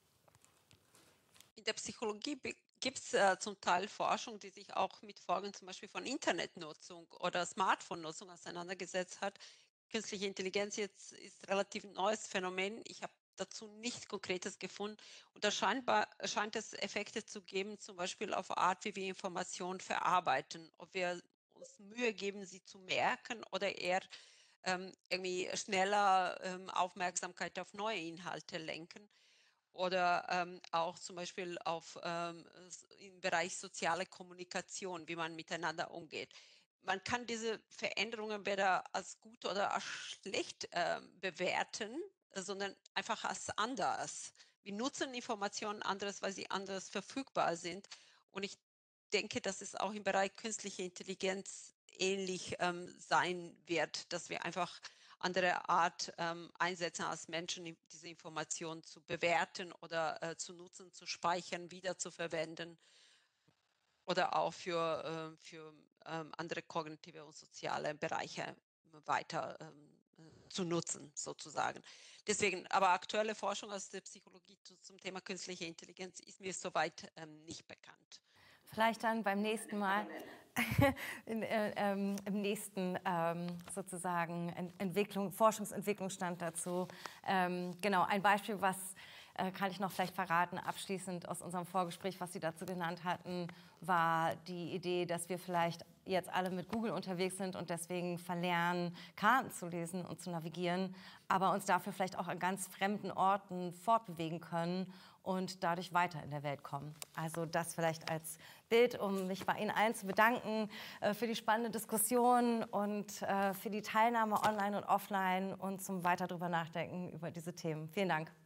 In der Psychologie gibt es äh, zum Teil Forschung, die sich auch mit Folgen zum Beispiel von Internetnutzung oder Smartphone-Nutzung auseinandergesetzt hat. Künstliche Intelligenz jetzt ist relativ ein neues Phänomen. Ich habe dazu nichts Konkretes gefunden. Und da scheinbar, scheint es Effekte zu geben, zum Beispiel auf Art, wie wir Informationen verarbeiten. Ob wir uns Mühe geben, sie zu merken oder eher ähm, irgendwie schneller ähm, Aufmerksamkeit auf neue Inhalte lenken. Oder ähm, auch zum Beispiel auf, ähm, im Bereich soziale Kommunikation, wie man miteinander umgeht. Man kann diese Veränderungen weder als gut oder als schlecht äh, bewerten, sondern einfach als anders. Wir nutzen Informationen anders, weil sie anders verfügbar sind. Und ich denke, dass es auch im Bereich künstliche Intelligenz ähnlich ähm, sein wird, dass wir einfach andere Art ähm, einsetzen als Menschen, diese Informationen zu bewerten oder äh, zu nutzen, zu speichern, wieder zu verwenden oder auch für, äh, für ähm, andere kognitive und soziale Bereiche weiter ähm, äh, zu nutzen, sozusagen. Deswegen, aber aktuelle Forschung aus der Psychologie zu, zum Thema künstliche Intelligenz ist mir soweit ähm, nicht bekannt. Vielleicht dann beim nächsten Mal in, äh, ähm, im nächsten ähm, sozusagen Ent Entwicklung, Forschungsentwicklungsstand dazu. Ähm, genau, ein Beispiel, was äh, kann ich noch vielleicht verraten, abschließend aus unserem Vorgespräch, was Sie dazu genannt hatten, war die Idee, dass wir vielleicht jetzt alle mit Google unterwegs sind und deswegen verlernen, Karten zu lesen und zu navigieren, aber uns dafür vielleicht auch an ganz fremden Orten fortbewegen können und dadurch weiter in der Welt kommen. Also das vielleicht als Bild, um mich bei Ihnen allen zu bedanken äh, für die spannende Diskussion und äh, für die Teilnahme online und offline und zum weiter drüber nachdenken über diese Themen. Vielen Dank.